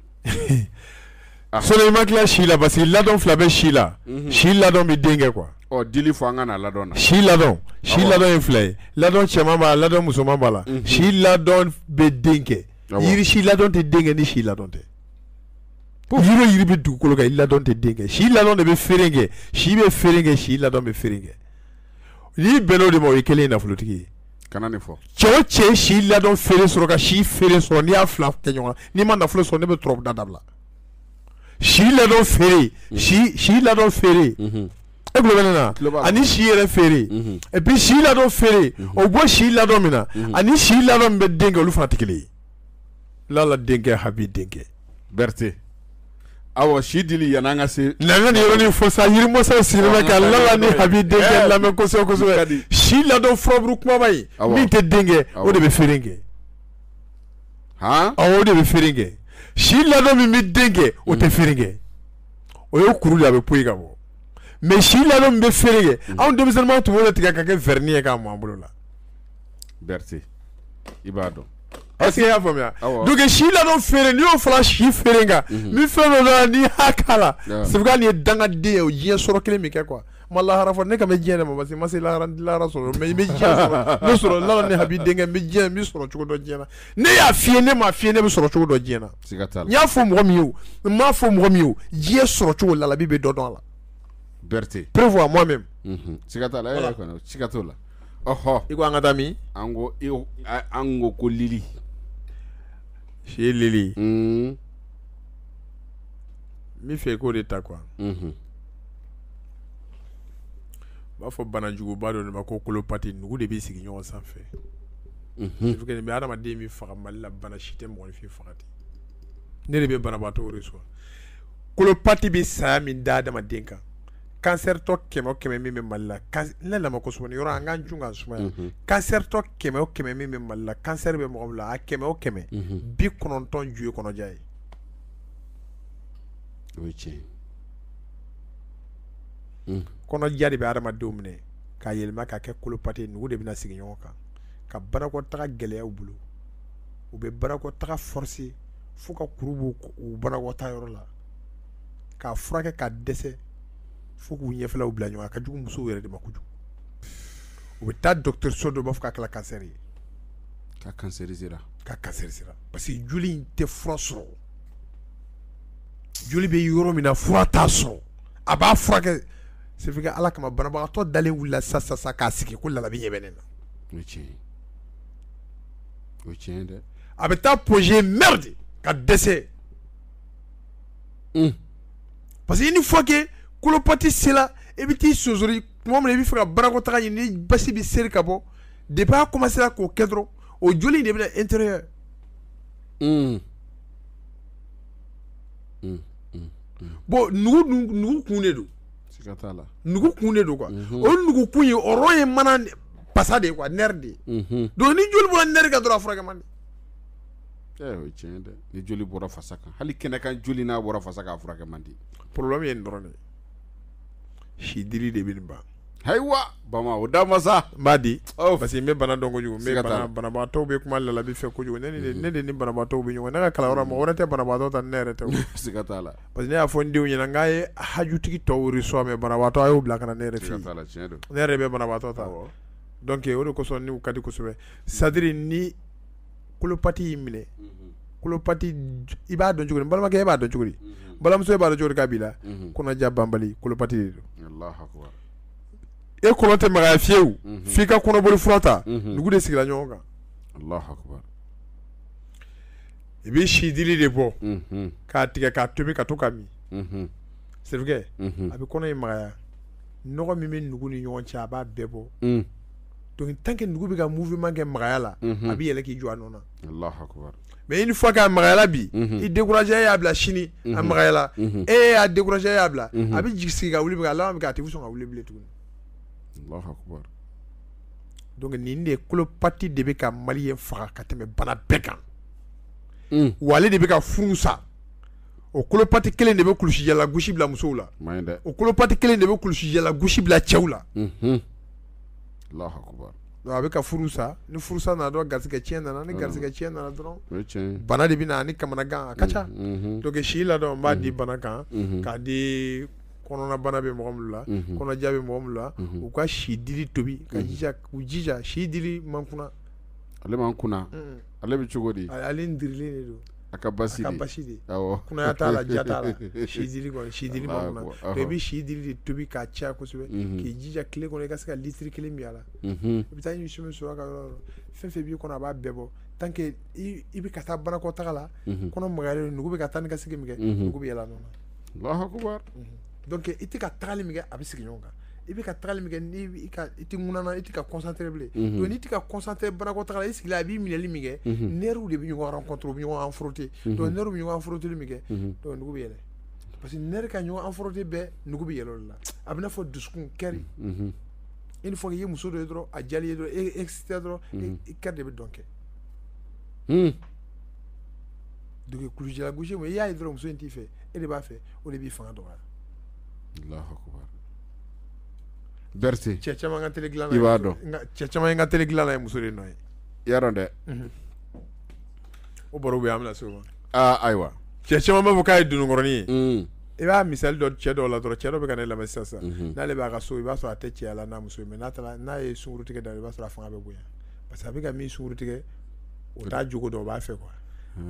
sɔni i ma tila si la parce que ladɔn fila bɛ si la si ladɔn bɛ den kɛ quoi ɔ dili fɔ an ka na ladɔn na si ladɔn si ladɔn ye fila ye ladɔn cɛman b'a la ladɔn musoman b'a la si ladɔn bɛ den kɛ yiri si ladɔn tɛ den kɛ ni si ladɔn tɛ yiri o yiri bɛ dugukolo kan i ladɔn tɛ den kɛ si ladɔn de bɛ feere kɛ si bɛ feere kɛ si ladɔn bɛ feere kɛ n'i bɛnna o de ma o ye kelen ye nafolotigi ye kana nin fɔ cɛ o cɛ si ladɔn feere sɔrɔ ka si feere sɔrɔ n'i y'a fila kɛ ɲɔgɔn na n'i ma nafolo sɔrɔ ne bɛ tɔrɔ da dabila si ladɔn feere si si ladɔn feere e kulo bɛ ne na ani si yɛrɛ feere et puis si ladɔn feere o bɔ si ladɔn min na ani si ladɔn min bɛ den kɛ olu fana tɛ kelen ye lala denkɛ habi denkɛ Berthe awɔ si dili yan'an ka se n'an ka nin yɔrɔnin fɔ sa yirimɔsɛw sirimɛ ka lala ni habi denkɛ lamɛn kosɛbɛ kosɛbɛ si ladɔn furaburu kumaba in min tɛ den kɛ o de bɛ feere kɛ awɔ o de bɛ feere kɛ si ladɔn min bɛ den kɛ o tɛ feere kɛ o ye kuru de a bɛ poyi ka bɔ mais si ladɔn min bɛ feere kɛ anw denmisɛnninw tun b'o de tigɛ ka kɛ vernis ye k'a mɔn an bolo la Berthe i b'a dɔn est-ce que i y'a faamuya donc si ladɔn feere n'i y'o fara si feere kan ni fɛn dɔ nana n'i y'a k'a la c'est vrai nin ye dangaden ye o diɲɛ sɔrɔ kelen min kɛ quoi ma lahara fɔ ne ka bɛ diɲɛ de ma parce que ma se lahara lahara sɔrɔ mais i bɛ diɲɛ sɔrɔ ne sɔrɔ lala ne habi denkɛ n bɛ diɲɛ n bɛ sɔrɔ cogo dɔ diɲɛ na ne y'a f'i ye ne m'a f'i ye ne bɛ sɔrɔ cogo dɔ diɲɛ na n y'a fɔ mɔgɔ min ye o n m'a fɔ mɔgɔ min ye o diɲɛ sɔrɔ cogo lalabi bɛ dɔ dɔn a la Berthe prévoit moi-même siga t'a la e kɔni siga t'o la ɔhɔ i ko an ka taa min an ko an ko ko Lili si ye Lili n bɛ fɛ i k'o de ta quoi u b'a fɔ banajuguba dɔ de ma ko kolopati nugu de bɛ sigi ɲɔgɔn sanfɛ c'est que nin bɛ adamaden min faga Mali la bana si tɛ mɔgɔninfin faga ten ne de bɛ banabaatɔ reçoit kolopati bɛ saya min da adamaden kan cancer tɔ kɛmɛ o kɛmɛ min bɛ Mali la ne lamɛn kosɛbɛ nin yɔrɔ an k'an jun k'an sumaya cancer tɔ kɛmɛ o kɛmɛ min bɛ Mali la cancer bɛ mɔgɔ min la a kɛmɛ o kɛmɛ bi kɔnɔntɔn ju ye kɔnɔja ye o ye tiɲɛ kɔnɔja de bɛ adamadenw minɛ k'a yɛlɛma k'a kɛ kolopati nugu de bɛna sigi ɲɔgɔn kan ka banakɔtaga gɛlɛya u bolo u bɛ banakɔtaga forcer fo ka kuru b'u banakɔtaa yɔrɔ la k'a furakɛ k'a dɛsɛ fo k'u ɲɛfɛlaw bila ɲɔgɔn a ka jugu musow yɛrɛ de ma kojugu u bɛ taa dɔgɔtɔrɔso dɔ b'a fɔ k'a kɛla cancer ye ka cancerisera ka cancerisera parce que joli in tɛ fura sɔrɔ joli bɛ yɔrɔ min na fura t'a sɔrɔ a b'a furakɛ c'est vrai que ala kama banabagatɔ dalen wulila sa sa sa k'a sigi ko lalabi ɲɛ bɛ ne na o ye tiɲɛ o ye tiɲɛ dɛ a bɛ taa projet merde ka dɛsɛ parce que une fois que kolopati sera i bɛ t'i sonsori tuma min na i bɛ fɛ ka banakɔtaga ɲini ni basi bɛ seri ka bɔ depuis a commencé k'o kɛ dɔrɔn o joli de bɛ na intérieur bon nugu nugu kun de don siga t'a la nugu kun de don quoi o nugu kun ye o rɔ ye mana pasa de quoi nerf de donc ni joli bɔra nerf ka dɔrɔn a furakɛ man di eh o tiɲɛ dɛ ni joli bɔra fasa kan hali kɛnɛ kan joli n'a bɔra fasa kan a furakɛ man di problème ye nin dɔrɔn de si dili de bɛ nin ban ayiwa bama o da masa n b'a di parce que n bɛ bana dɔn kojugu n bɛ bana banabaatɔw bɛ kuma lalabi fɛ kojugu ne ni ne de ni banabaatɔw bɛ ɲɔgɔn ne ka kalanyɔrɔ mɔgɔ wɛrɛ tɛ banabaatɔ ta ni ne yɛrɛ tɛ o siga t'a la parce que ne y'a fɔ n denw ɲɛna n k'a ye hajutigi tɔw reçoit mais banabaatɔ a y'o bila ka na ne yɛrɛ fɛ siga t'a la tiɲɛ don ne yɛrɛ bɛ banabaatɔ ta donc o de kosɔn ni u ka di kosɛbɛ c'est à dire ni kolopati y'i minɛ kolopati i b'a dɔn cogo di balimakɛ e b'a dɔn cogo di balimamuso e b'a dɔn cogo di k'a b'i la kɔnɔja banbali kolopati de don Allahu akbar e kɔnɔ tɛ magaya fiyewu f'i ka kɔnɔboli fura ta nugu de sigira ɲɔgɔn kan Allahu akbar i bɛ si dili de bɔ k'a tigɛ k'a tobi ka to ka min sefukɛ a bɛ kɔnɔ in magaya nɔgɔ min bɛ nugu ni ɲɔgɔn cɛ a b'a bɛɛ bɔ donc tant que nugu bɛ ka mouvement kɛ magaya la a bɛ yɛlɛ k'i jɔ a nɔ na Allahu akbar mais une fois k'a magaya la bi i découragé e y'a bila sini a magaya la e y'a découragé e y'a bila a bɛ jigin sigi ka wuli a laban bɛ k'a tɛ sɔn ka wuli bilen tuguni Allahu akbar donc nin de kolopati de bɛ ka maliyɛn faga ka tɛmɛ bana bɛɛ kan wa ale de bɛ ka furu sa o kolopati kelen de bɛ kulusi yala gosi bila musow la o kolopati kelen de bɛ kulusi yala gosi bila cɛw la Allahu akbar donc a bɛ ka furu sa ni furu sa nana dɔrɔn garisɛgɛ tiɲɛ nana ni garisɛgɛ tiɲɛ nana dɔrɔn bana de bɛ na ni kamanagan a ka ca donc si la dɔn n b'a di bana kan k'a di kɔnɔna bana bɛ mɔgɔ minnu la kɔnɔja bɛ mɔgɔ minnu la u ka si dili tobi ka jija k'u jija si dili man kunna ale man kunna ale bɛ cogo di ale ndirilen de don a ka basi de a ka basi de kunaya t'a la ja t'a la si dili kɔni si dili man kunna donc i bɛ si dili de tobi k'a caya kosɛbɛ k'i jija tile kɔnɔ i ka se ka litiri kelen min a la i bɛ taa émission min sɔrɔ a ka yɔrɔ la fɛn fɛn b'i kɔnɔ a b'a bɛɛ bɔ tant que i bɛ ka taa banakɔtaga la kɔnɔ magayalen nugu bɛ ka taa ni ka segin min kɛ nugu bɛ yɛlɛ a nɔ na Allahu akbar donc i tɛ ka tagali min kɛ a bɛ sigi ɲɔgɔn kan i bɛ ka tagali min kɛ ni i ka i tɛ ŋunana i tɛ ka concentré bilen donc n'i tɛ ka concentré banakɔtaga la i sigila a b'i minɛli min kɛ nerfs de bɛ ɲɔgɔn rencontre u bɛ ɲɔgɔn frotter donc nerfs bɛ ɲɔgɔn frotter min kɛ donc nugu bɛ yɛlɛ parce que nerfs ka ɲɔgɔn frotter bɛɛ nugu bɛ yɛlɛ o de la a bɛ n'a fɔ dusukun kɛri une fois que i ye muso dɔ ye dɔrɔn a diyali ye dɔrɔn e excité dɔrɔn i kɛri de bɛ dɔn kɛ donc kulusijala gosi i y'a ye dɔrɔn muso in t'i fɛ e de b'a fɛ o de b'i fanga dɔgɔya Allahu akbar Berti cɛ caman ka télé dilan i b'a dɔn cɛ caman ka télé dilan na ye muso de nɔ ye i y'a dɔn dɛ o baro bɛ yen an bɛna se o ma aa ayiwa cɛ caman b'a fɔ k'a ye dununkɔrɔnin ye i b'a misali dɔ cɛ dɔw la dɔrɔn cɛ dɔ bɛ ka ne lamɛn sisan sisan n'ale b'a ka so i b'a sɔrɔ a tɛ cɛya la n'a muso ye mais n'a taara n'a ye sunkuru tigɛ da i b'a sɔrɔ a fanga bɛ bonya parce que a bɛ ka min sunkuru tigɛ o t'a jogo dɔn o b'a fɛ quoi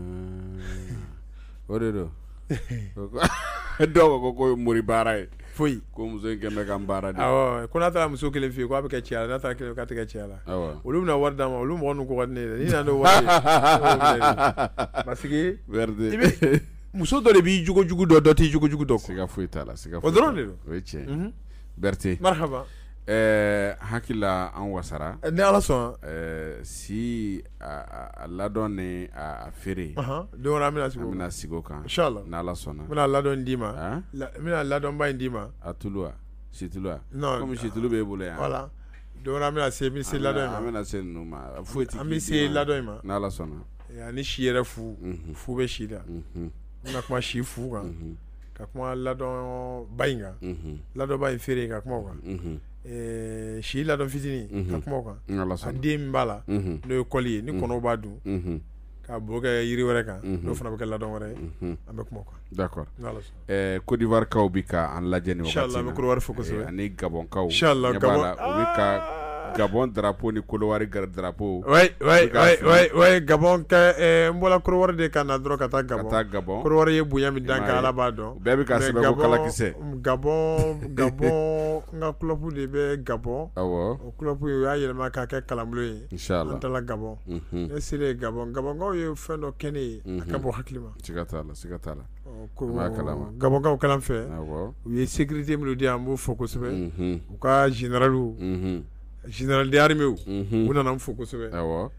o de don dɔw ko ko mori baara ye foyi ko muso in kɛmɛ ka baara de awɔ ko n'a taara muso kelen fɛ yen ko a bɛ kɛ cɛya la n'a taara kelen k'a tɛ kɛ cɛya la olu bɛna wari d'a ma olu mɔgɔ ninnu ko ka di ne ye dɛ n'i nana n'o wari ye parce que i bɛ muso dɔ de b'i jogo jugu dɔ dɔ t'i jogo jugu dɔ siga foyi t'a la siga foyi o dɔrɔn de don o ye tiɲɛ Berti marhaba ɛɛ hakili la an wasara ni ala sɔnna ɛɛ si a ladɔn ni a feere don wɛrɛ an bɛna sigi an bɛna sigi o kan inshallah ni ala sɔnna n bɛna ladɔn d'i ma n bɛna ladɔnba in d'i ma a tulu wa si tulu wa non komi si tulu b'e bolo yan voilà don wɛrɛ an bɛna se n bɛ se ladɔn in ma an bɛna se ninnu ma foyi tɛ an bɛ se ladɔn in ma ni ala sɔnna ani si yɛrɛ fu fu bɛ si la n bɛna kuma si fu kan ka kuma ladɔn ba in kan ladɔn ba in feere ka kuma o kan si ladɔn fitinin ka kuma o kan a den min b'a la n'o ye kɔli ye ni kɔnɔw b'a dun ka bo kɛ yiri wɛrɛ kan n'o fana bɛ kɛ ladɔn wɛrɛ ye an bɛ kuma o kan d'accord ɛɛ Côte d'Ivoire kaw bɛ ka an lajɛ nin wagati na inchallah an bɛ Côte d'Ivoire fo kosɛbɛ ani Gabon kaw inchallah Gabon o bɛ ka Gabon drapeau ni Côte d'Ivoire drapeau oui oui oui oui Gabon kɛ n bɔra Côte d'Ivoire de ka na dɔrɔn ka taa Gabon ka taa Gabon Côte d'Ivoire ye bonya min dan kan ala b'a dɔn bɛɛ bɛ ka sɛbɛn ko kalakisɛ Gabon Gabon n ka club de bɛ Gabon awɔ o club u y'a yɛlɛma k'a kɛ kalanbulon ye inchallah an taara Gabon ne selen Gabon Gabonkaw ye fɛn dɔ kɛ ne ye a ka bɔ hakili ma siga t'a la siga t'a la Gabonkaw kalan fɛ u ye sécurité minnu di an b'o fɔ kosɛbɛ u ka généraliw général des armées u nana n fo kosɛbɛ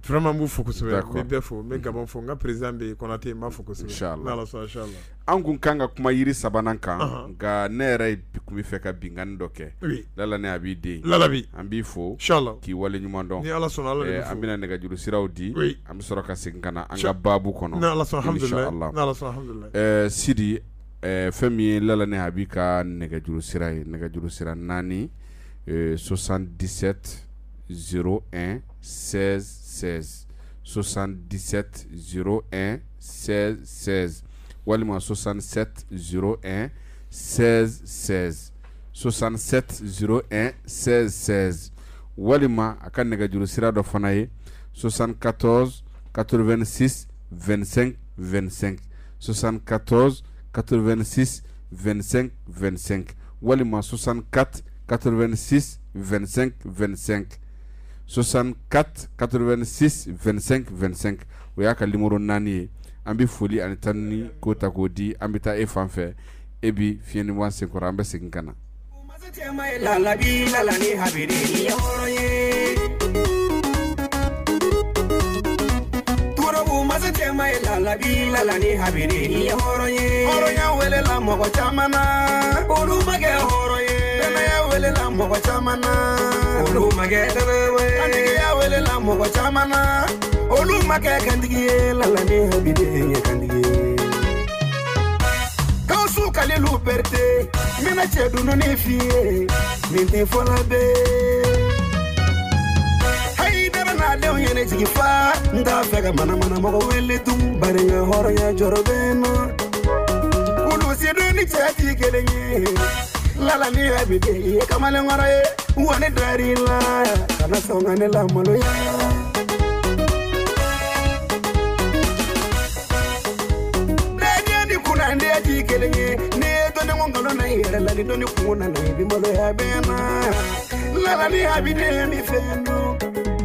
vraiment m'u fo kosɛbɛ D'accord. n bɛ bɛɛ fo n bɛ Gabon fo n ka président bɛ Konate n b'a fo kosɛbɛ Inchallah. n'Ala sɔnna inchallah an kun kan ka kuma yiri sabanan kan Ahan. nka ne yɛrɛ kun bɛ fɛ ka binkani dɔ kɛ oui lala ne a b'i den lalabi an b'i fo inchallah k'i wale ɲuman dɔn ni Ala sɔnna Ala de Eh, bɛ an fo bɛna nɛgɛjuru siraw di Oui. an bɛ sɔrɔ ka segin ka na an Sha- ka baabu kɔnɔ ni Ala sɔnna alhamdulillah Inch'Allah. ni Ala sɔnna alhamdulillah Eh, Sidi eh, fɛn min ye lala ne a b'i ka nɛgɛjuru sira ye nɛgɛjuru sira naani eh, soixante-dix-sept zéro un seize seize soixante-dix-sept zéro un seize seize walima soixante-sept zéro un seize seize soixante-sept zéro un seize seize walima a ka nɛgɛjuru sira dɔ fana ye soixante-quatorze quatre-vingt-six vingt-cinq vingt-cinq soixante-quatorze quatre-vingt-six vingt-cinq vingt-cinq walima soixante-quatre quatre-vingt-six vingt-cinq vingt-cinq soixante-quatre quatre-vingt-six vingt-cinq vingt-cinq o y'a ka numéro naani ye an bɛ foli ani tanni ko ta k'o di an bɛ taa e fan fɛ e bi fiɲɛ ni wa senkɔrɔ an bɛ segin ka na Tema la la bi la la ni habiri horo ye horo ya wele la mo ko chamana olu mage horo ye tema ya wele la mo ko chamana olu mage dewe andigi ya wele la mo ko chamana olu mage kandigi la la ni habiri ye kandigi kausu kalilu perte mina chedu no ni fie minti fola be Leon yene jigi fa nda fega mana mana mogo wele tum bare ya horo ya jorobeno ulu sido ni chati kelenye lala ni abide ye kamale ngora ye wone darila kana songa ne la molo ya Dedia ni kuna ndi ati kelenye ne to ne ngolo na yere la ni do ni kuna na bi molo ya bena lala ni abide mi fendo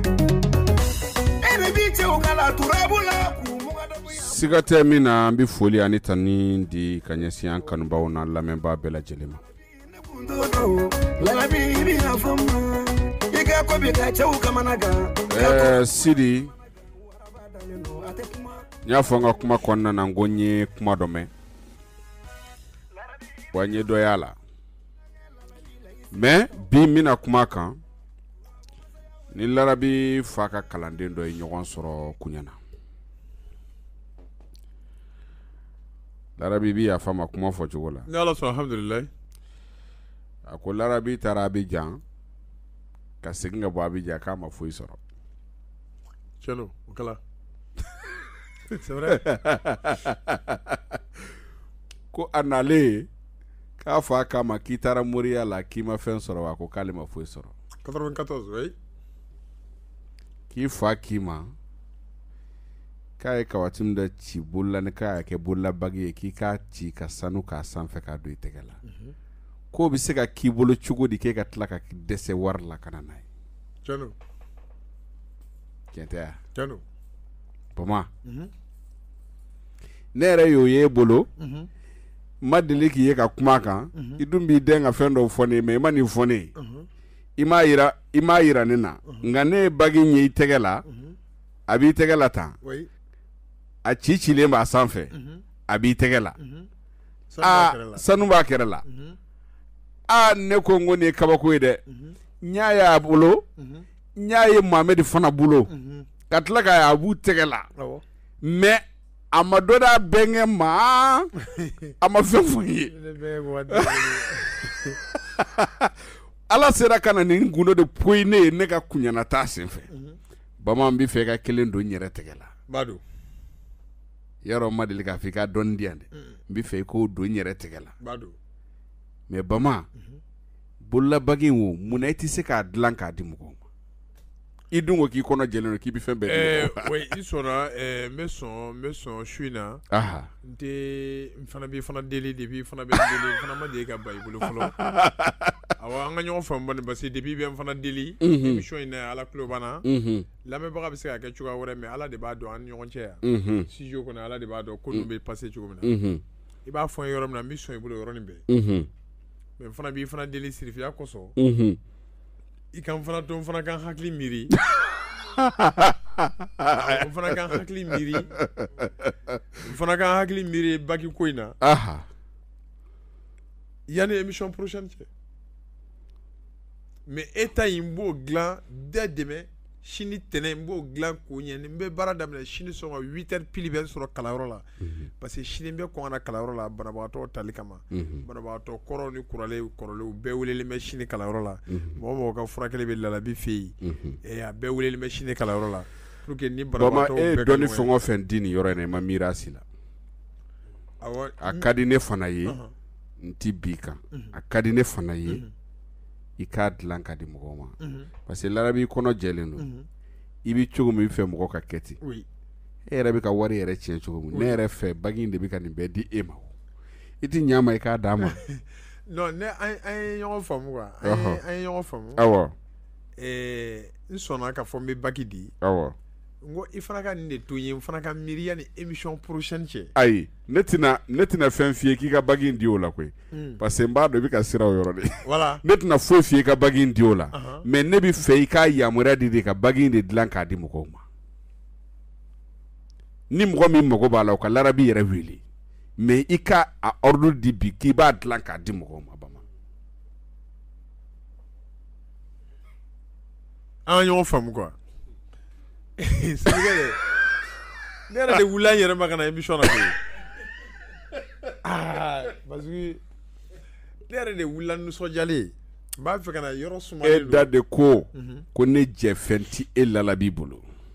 siga tɛ min na an bɛ foli ani tanni di ka ɲɛsin an kanubaw na lamɛnbaa bɛɛ lajɛlen ma ɛɛ Sidi n y'a fɔ n ka kuma kɔnɔna na n ko n ye kuma dɔ mɛn wa n ye dɔ y'a la mais bi n bɛna kuma kan ni Larabi fa ka kalanden dɔ ye ɲɔgɔn sɔrɔ kuɲana Larabi bi yafa ma kuma fɔ cogo la ni Ala sɔnna alhamdulillah a ko Larabi taara Abidjan ka segin ka bɔ Abidjan k'a ma foyi sɔrɔ tiɲɛ o kɛla c'est vrai ko a nalen k'a fɔ a k'a ma k'i taara Moriya la k'i ma fɛn sɔrɔ wa ko k'ale ma foyi sɔrɔ quatre-vingt-quatorze oui k'i fa k'i ma k'a ye kawati min da ci bolola ni k'a y'a kɛ bololabagi ye k'i k'a ci ka sanu k'a sanfɛ k'a don i tɛgɛ la k'o bɛ se ka k'i bolo cogo di k'e ka tila ka dɛsɛ wari la ka na n'a ye tiɲɛ tiɲɛ tɛ wa tiɲɛ Bama ne yɛrɛ y'o ye e bolo n ma deli k'i ye ka kuma kan i dun b'i den ka fɛn dɔw fɔ ne ye mais i ma nin fɔ ne ye i m'a yira i m'a yira ne na nka ne ye bagi ɲɛ i tɛgɛ la a b'i tɛgɛ la tan oui a ci cilen b'a sanfɛ a b'i tɛgɛ la aa sanu b'a kɛrɛ la aa ne ko n ko nin ye kabako ye dɛ n y'a ye a bolo n y'a ye Mohamed fana bolo ka tila ka a b'u tɛgɛ la mais a ma dɔ da bɛnkɛ ma a ma fɛn fɔ n ye Ala sera ka na nin gundo de poyi ne ye ne ka kuɲana taa senfɛ Bama n bɛ fɛ ka kelen don n yɛrɛ tɛgɛ la bado yarɔ n ma deli k'a fɔ i ka dɔnni di yan dɛ n bɛ fɛ i k'o don n yɛrɛ tɛgɛ la bado mais Bama bololabagi in o munna i tɛ se k'a dilan k'a di mɔgɔw ma i dun ko k'i kɔnɔ jɛlen don k'i bɛ fɛn bɛɛ di mɔgɔw ma oui i sɔnna n bɛ sɔn n bɛ sɔn su in na aha n tɛ n fana b'i fana deli depuis fana bɛ n deli n fana ma deli ka ba i bolo fɔlɔ awɔ an ka ɲɔgɔn faamu bani parce que depuis bɛ n fana deli émission in na Ala tulo b'an na lamɛnbaga bɛ se ka kɛ cogoya wɛrɛ mais Ala de b'a dɔn an ni ɲɔgɔn cɛ yan studio kɔnɔ Ala de b'a dɔn ko ninnu bɛ passer cogo min na i b'a fɔ n ye yɔrɔ min na n bɛ sɔn i bolo yɔrɔnin bɛɛ mais n fana b'i fana deli sirifiya kosɔn i ka n fana to n fana ka n hakili miiri o fana kan hakili miiri o fana kan hakili miiri baki ko in na aha yanni émission prochaine cɛ mais e ta in n b'o dilan dès demain sini tɛnɛn n b'o dilan k'o ɲɛ n bɛ baara daminɛ sini sɔgɔma huit heures pile bɛ sɔrɔ kalanyɔrɔ la parce que sini n bɛ kɔn ka na kalanyɔrɔ la banabagatɔ tali kama banabagatɔ kɔrɔw ni kɔrɔlenw kɔrɔlenw bɛɛ welelen bɛ sini kalanyɔrɔ la mɔgɔ mɔgɔ ka furakɛli bɛ Lalabi fɛ yen a bɛɛ welelen bɛ sini kalanyɔrɔ la pour que ni banabagatɔw bɛɛ ka ɲɔgɔn ye. Dɔnni fɛn o fɛn di nin yɔrɔ in na i ma miiri a si la a ka di ne fana ye n ti bi kan a ka di ne fana ye i k'a dilan ka di mɔgɔw ma parce que Larabi kɔnɔ jɛlen don i bɛ cogo min i fɛ mɔgɔ ka kɛ ten e yɛrɛ bɛ ka wari yɛrɛ tiɲɛ cogo min ne yɛrɛ fɛ bagi in de bɛ ka nin bɛɛ di e ma i ti ɲa ma i k'a d'a ma. non ne an ye ɲɔgɔn faamu quoi an ye ɲɔgɔn faamu awɔ n sɔnna ka fɔ n bɛ bagi di awɔ n ko i fana ka nin de to ye n fana ka miiri yanni émission prochaine cɛ. ayi ne tɛna ne tɛna fɛn f'i ye k'i ka bagi in di o la koyi parce que n b'a dɔn i bɛ ka siran o yɔrɔ de voilà ne tɛna foyi f'i ye i ka bagi in di o la mais ne bɛ fɛ i k'a yamaruya di de ka bagi in de dilan k'a di mɔgɔw ma ni mɔgɔ min mago b'a la o ka Larabi yɛrɛ wele mais i ka a ordre di bi k'i b'a dilan k'a di mɔgɔw ma bama. an ɲɔgɔn faamu quoi. Sɛnɛkɛ ne yɛrɛ de wulila n yɛrɛ ma ka na émission na koyi ah parce que ne yɛrɛ de wulila nisɔndiyalen n b'a fɛ ka na yɔrɔ sumalen don e da de ko ko ne jɛ fɛn ti e Lalabi bolo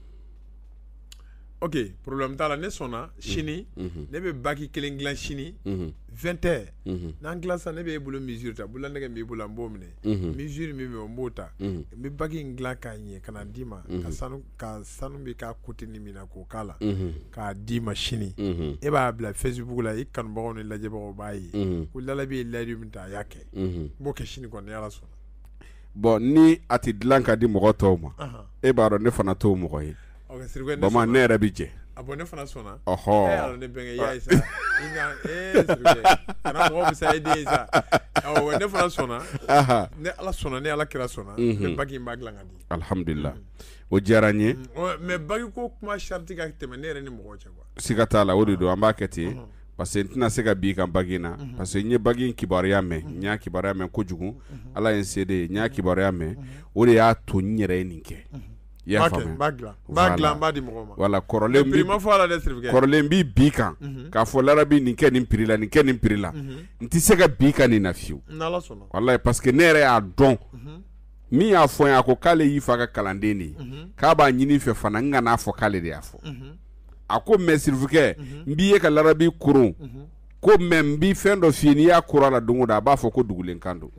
ok problème t'a la ne sɔnna sini ne bɛ baki kelen dilan sini vingt heures n'an dilan sisan ne bɛ e bolo mesure ta bolola nɛgɛ b'i bolo n b'o minɛ mesure min bɛ yen n b'o ta n bɛ baki in dilan k'a ɲɛ ka na d'i ma ka sanu ka sanu bɛ k'a côté ni min na k'o k'a la k'a d'i ma sini e b'a bila Facebook la i kanubagaw ni lajɛbagaw b'a ye ko Lalabi ye layidu min ta a y'a kɛ n b'o kɛ sini kɔni ni Ala sɔnna. bon ni a tɛ dilan ka di mɔgɔ tɔw ma e b'a dɔn ne fana t'o mɔgɔ ye bama ne yɛrɛ bi jɛ a bɔn ne fana sɔnna ɔhɔ e ala ne bɛnkɛ y'a ye sa i na ee sirikɛ kana mɔgɔ bɛ sa e den ye sa awɔ ne fana sɔnna ne Ala sɔnna ne Ala kira sɔnna ne bagi in b'a dilan ka di alhamdulillah o diyara n ye mais bagi ko kuma sariti ka tɛmɛ ne yɛrɛ ni mɔgɔw cɛ quoi siga t'a la o de don an b'a kɛ ten parce que n tɛna se ka bi kan bagi in na parce que n ye bagi in kibaruya mɛn n y'a kibaruya mɛn kojugu Ala ye n se de ye n y'a kibaruya mɛn o de y'a to n yɛrɛ ye nin kɛ i y'a faamuya b'a dilan b'a dilan b'a di mɔgɔw ma voilà kɔrɔlen bi ma fɔ a la dɛ sirifukɛ kɔrɔlen bi bi kan k'a fɔ Larabi nin kɛ nin prix la nin kɛ nin prix la n tɛ se ka bi kan nin na fiyewu n'Ala sɔnna wallahi parce que ne yɛrɛ y'a dɔn min y'a fɔ n ye a ko k'ale y'i fa ka kalanden de ye k'a b'a ɲini fɛ fana n kan'a fɔ k'ale de y'a fɔ a ko mais sirifukɛ n b'i ye ka Larabi koron ko mais n bi fɛn dɔ f'i ye n'i y'a koron a la don o don a b'a fɔ ko dugulenkan don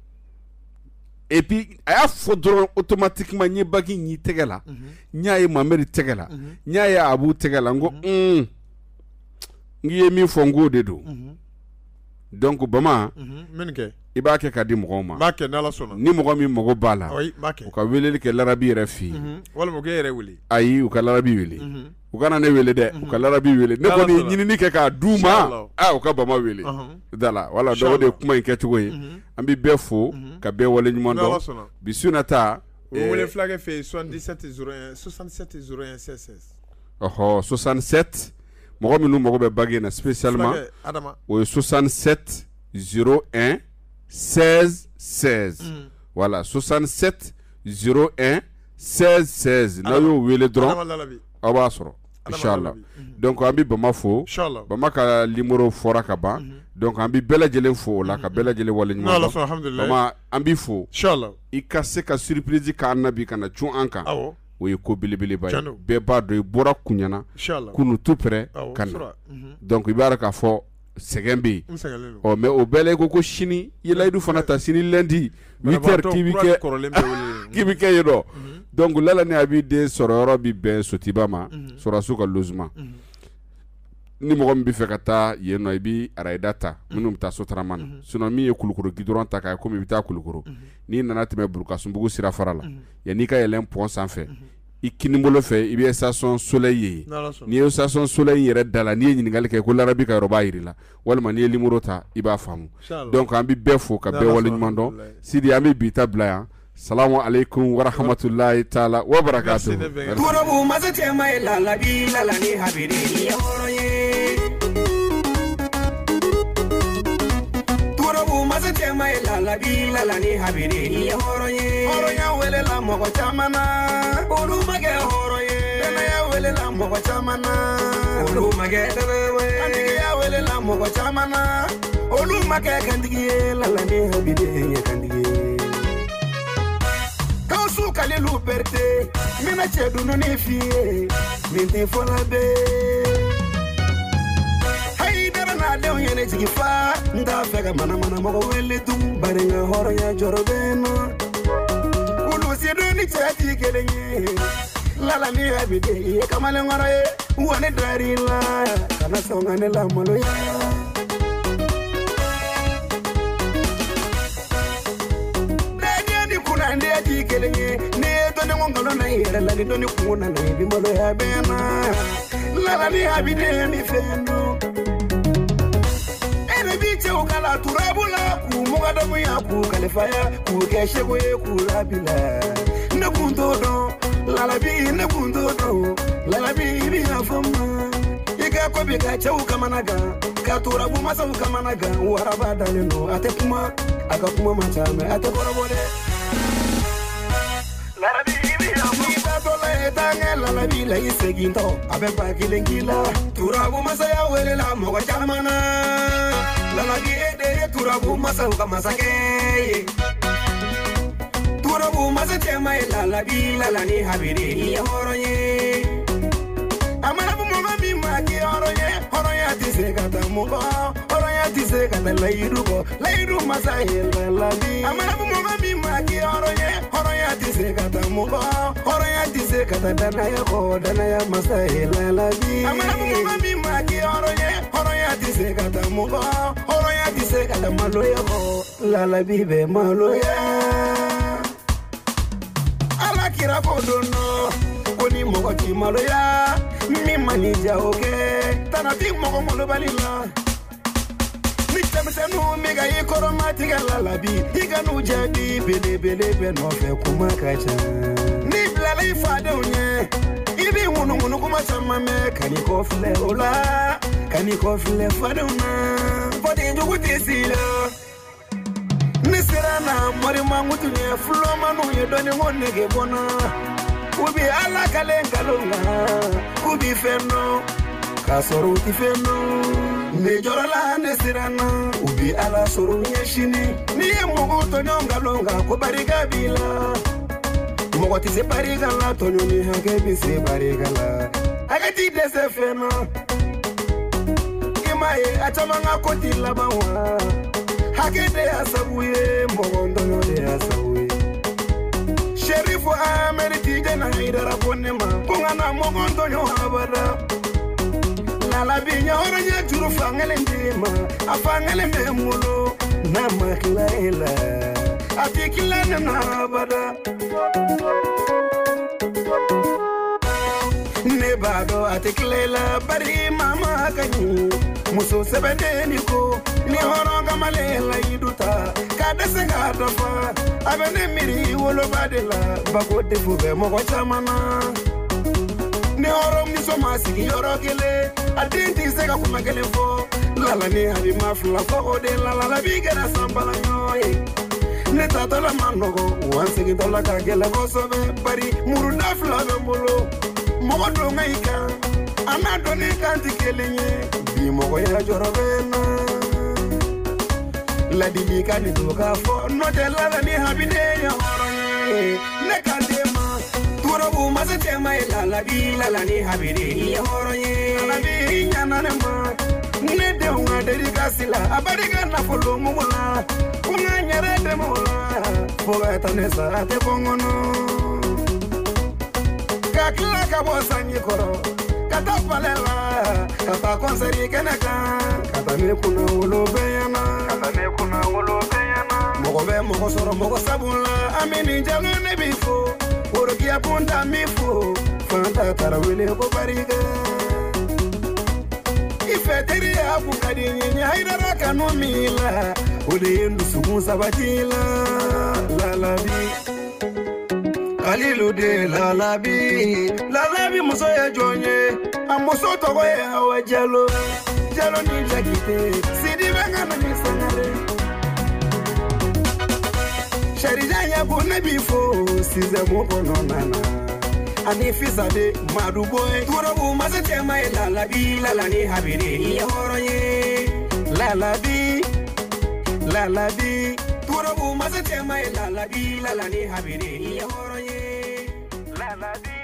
et puis a y'a fɔ dɔrɔn automatiquement n ye bagi in y'i tɛgɛ la n y'a ye Mamɛdi tɛgɛ la n y'a ye Abu tɛgɛ la n ko n k'i ye min fɔ n k'o de don donc bama i b'a kɛ ka di mɔgɔw ma b'a kɛ n'Ala sɔnna ni mɔgɔ min mago b'a la b'a kɛ u ka weleli kɛ Larabi yɛrɛ fɛ yen walima u k'e yɛrɛ wele ayi u ka Larabi wele u kana ne wele dɛ u ka Larabi wele ne kɔni ye ɲinini kɛ k'a d'u ma a u ka Bama wele da la wala donc o de ye kuma in kɛcogo ye an bɛ bɛɛ fo ka bɛɛ wale ɲuman dɔn bi su na ta o wele fulakɛ fɛ yen soixante-dix-sept zéro un soixante-sept zéro un seize ɔhɔ soixante-sept mɔgɔ minnu mago bɛ bagi na spécialement o ye soixante-sept zéro un seize seize voilà soixante-sept zéro un seize seize n'a y'o wele dɔrɔn aw b'a sɔrɔ inchallah donc an bɛ Bama fo Bama ka numéro fɔra ka ban donc an bɛ bɛɛ lajɛlen fo o la ka bɛɛ lajɛlen wale ɲuman dɔn Bama an b'i fo i ka se ka surprise k'an na bi ka na cun an kan o ye ko belebeleba ye bɛɛ b'a dɔn i bɔra kuɲana kunu tout près ka na donc i b'a dɔn k'a fɔ sɛgɛn bɛ yen ɔ mais o bɛɛ la i ko ko sini i ye layidu fana ta sini lundi huit heures k'i bɛ kɛ k'i bɛ kɛ yen nɔ donc Lala ni Abi den sɔrɔ yɔrɔ bi bɛn Sotiba ma Sɔrɔdaso ka logement ni mɔgɔ min bɛ fɛ ka taa yen nɔ i bɛ arayida ta minnu bɛ taa Sotarama na sinon min ye Kulukoro goudron ta k'a ye komi i bɛ taa Kulukoro n'i nana tɛmɛ Burukasumbugu sirafara la yanni i ka yɛlɛn pont sanfɛ i kinibolo fɛ i bɛ station Soleil ye n'i ye station Soleil yɛrɛ da la n'i ye ɲininkali kɛ ko Larabi ka yɔrɔ b'a jira la walima n'i ye numéro ta i b'a faamu donc an bɛ bɛɛ fo ka bɛɛ wale ɲuman dɔn Sidi an bɛ bi ta bila yan Salamu alaikum wa rahmatullahi ta'ala wa barakatuh. Turabu mazatema la la bi la la ni habiri yoroye. Turabu mazatema la la bi la la ni habiri yoroye. Oroya wele la mogo chamana. Olu mage horoye. Dana ya wele la mogo chamana. Olu mage dana Andigi ya wele la mogo chamana. Olu mage kandigi la la ni habiri kandigi. Kausu kalilu berte. Mina chedu no ne fie. Minte fola be. Hay dara na de onyene jigifa. Nda fega mana mana mogo wele dum. Barenga horo ya jorobeno. Ni chati kelenye la la mi abide kamale ngore wone darila kana songane la maloya Dani kuna ndi ati kelenye ne to ne ngolo na yere la ni doni kuna na bi maloya bena la la mi abide mi fendo ene biche ukala turabula ku mugada mu ya ku kalifaya ku keshe ko e ku labila ne kunto do la la bi ne kunto do la la bi bi afama iga ko bi ka chau kamanaga ka turabu masa kamanaga waraba daleno ate kuma aka kuma machame ate korobode la la bi bi afama to la etanga la la bi la iseginto abe pa kilengila turabu masa ya wele la mo chamana la la bi ede turabu masa kamasake Turabu mazatema la la bi la la ni habiri yoroye. Amana bu mama mi maki yoroye. Horoye tise kata mugo. Horoye tise kata la irugo. La iru masahe la la bi. Amana bu mama mi maki yoroye. Horoye tise kata mugo. Horoye tise kata dana ya ko dana ya masahe la la bi. Amana bu mama mi maki yoroye. Horoye tise kata mugo. Horoye tise kata maloya ko la la bi be maloya. Kira kodono koni mogo ti maloya mi manija oke tanati mogo molo balila ni temsenu mi ga yikoro matiga lalabi iganu jadi bele bele be no fe kuma kacha ni blala ifade onye ibi ngunu ngunu kuma chama me kani ko fle ola kani ko fle fade una fode njugu tisila Nisirana mori mangutu nye fulo manu ye doni ngone ge bona Ubi ala kalenga longa Ubi feno Kasoru ti feno Nejorola nisirana Ubi ala soru nye shini Niye mogo tonyo nga longa Kubariga bila Mogo ti se pariga la Tonyo ni hake bisi pariga la Agati dese feno Imaye achamanga koti labawa Hakede asabuye mogondo de asabuye Sherifu ameriti jena haidara ponema Kungana mogondo yo habara Lala binya oranya juru fangele ndima Afangele memulo na makila ela Atikila na habara Nebado atiklela bari mama kanyi Muso sebede niko ni horonga malela iduta kada senga tofa abene miri wolo badela bagode fube mogo chamana ni horom ni soma sigi yorokele adinti sega kumagele fo lala ni habi mafla fo ode lala la bigera sambala nyoy ne tatola manogo wansigi tola kagela bosobe bari murunda fla bembolo mogo donga ika anado ni kanti kelenye bi mogo ya jorobena la dili kani duka fo no de la ni habide ya horoye ne kandema turabu mazatema la la bi la la ni habide ya horoye la bi nyana ne ma ne de unga de kasila abadiga na folo mumula kunga nyere de mula fo eta ne sa te pongono kakla ka bosanyi koro kata palela kata konseri kenaka kata me kuna ulo beyana kata me kuna ulo beyana mogo be mogo soro mogo sabula amini jalo ne bifo oroki apunta mifo fanta tarawele ko bariga ifeteri apu kadinye haidara kanu mila ode ndu sumu sabatila la la bi Kalilu de lalabi lalabi muso ya jonye amuso togo ya wa jalo jalo ni jakite sidi banga na misangare sharija ya bone bifo size moko nonana ani fisade madu boy turo ma se tema lalabi lalani habire ya horoye lalabi lalabi turo ma se tema lalabi lalani habire ya horoye lalabi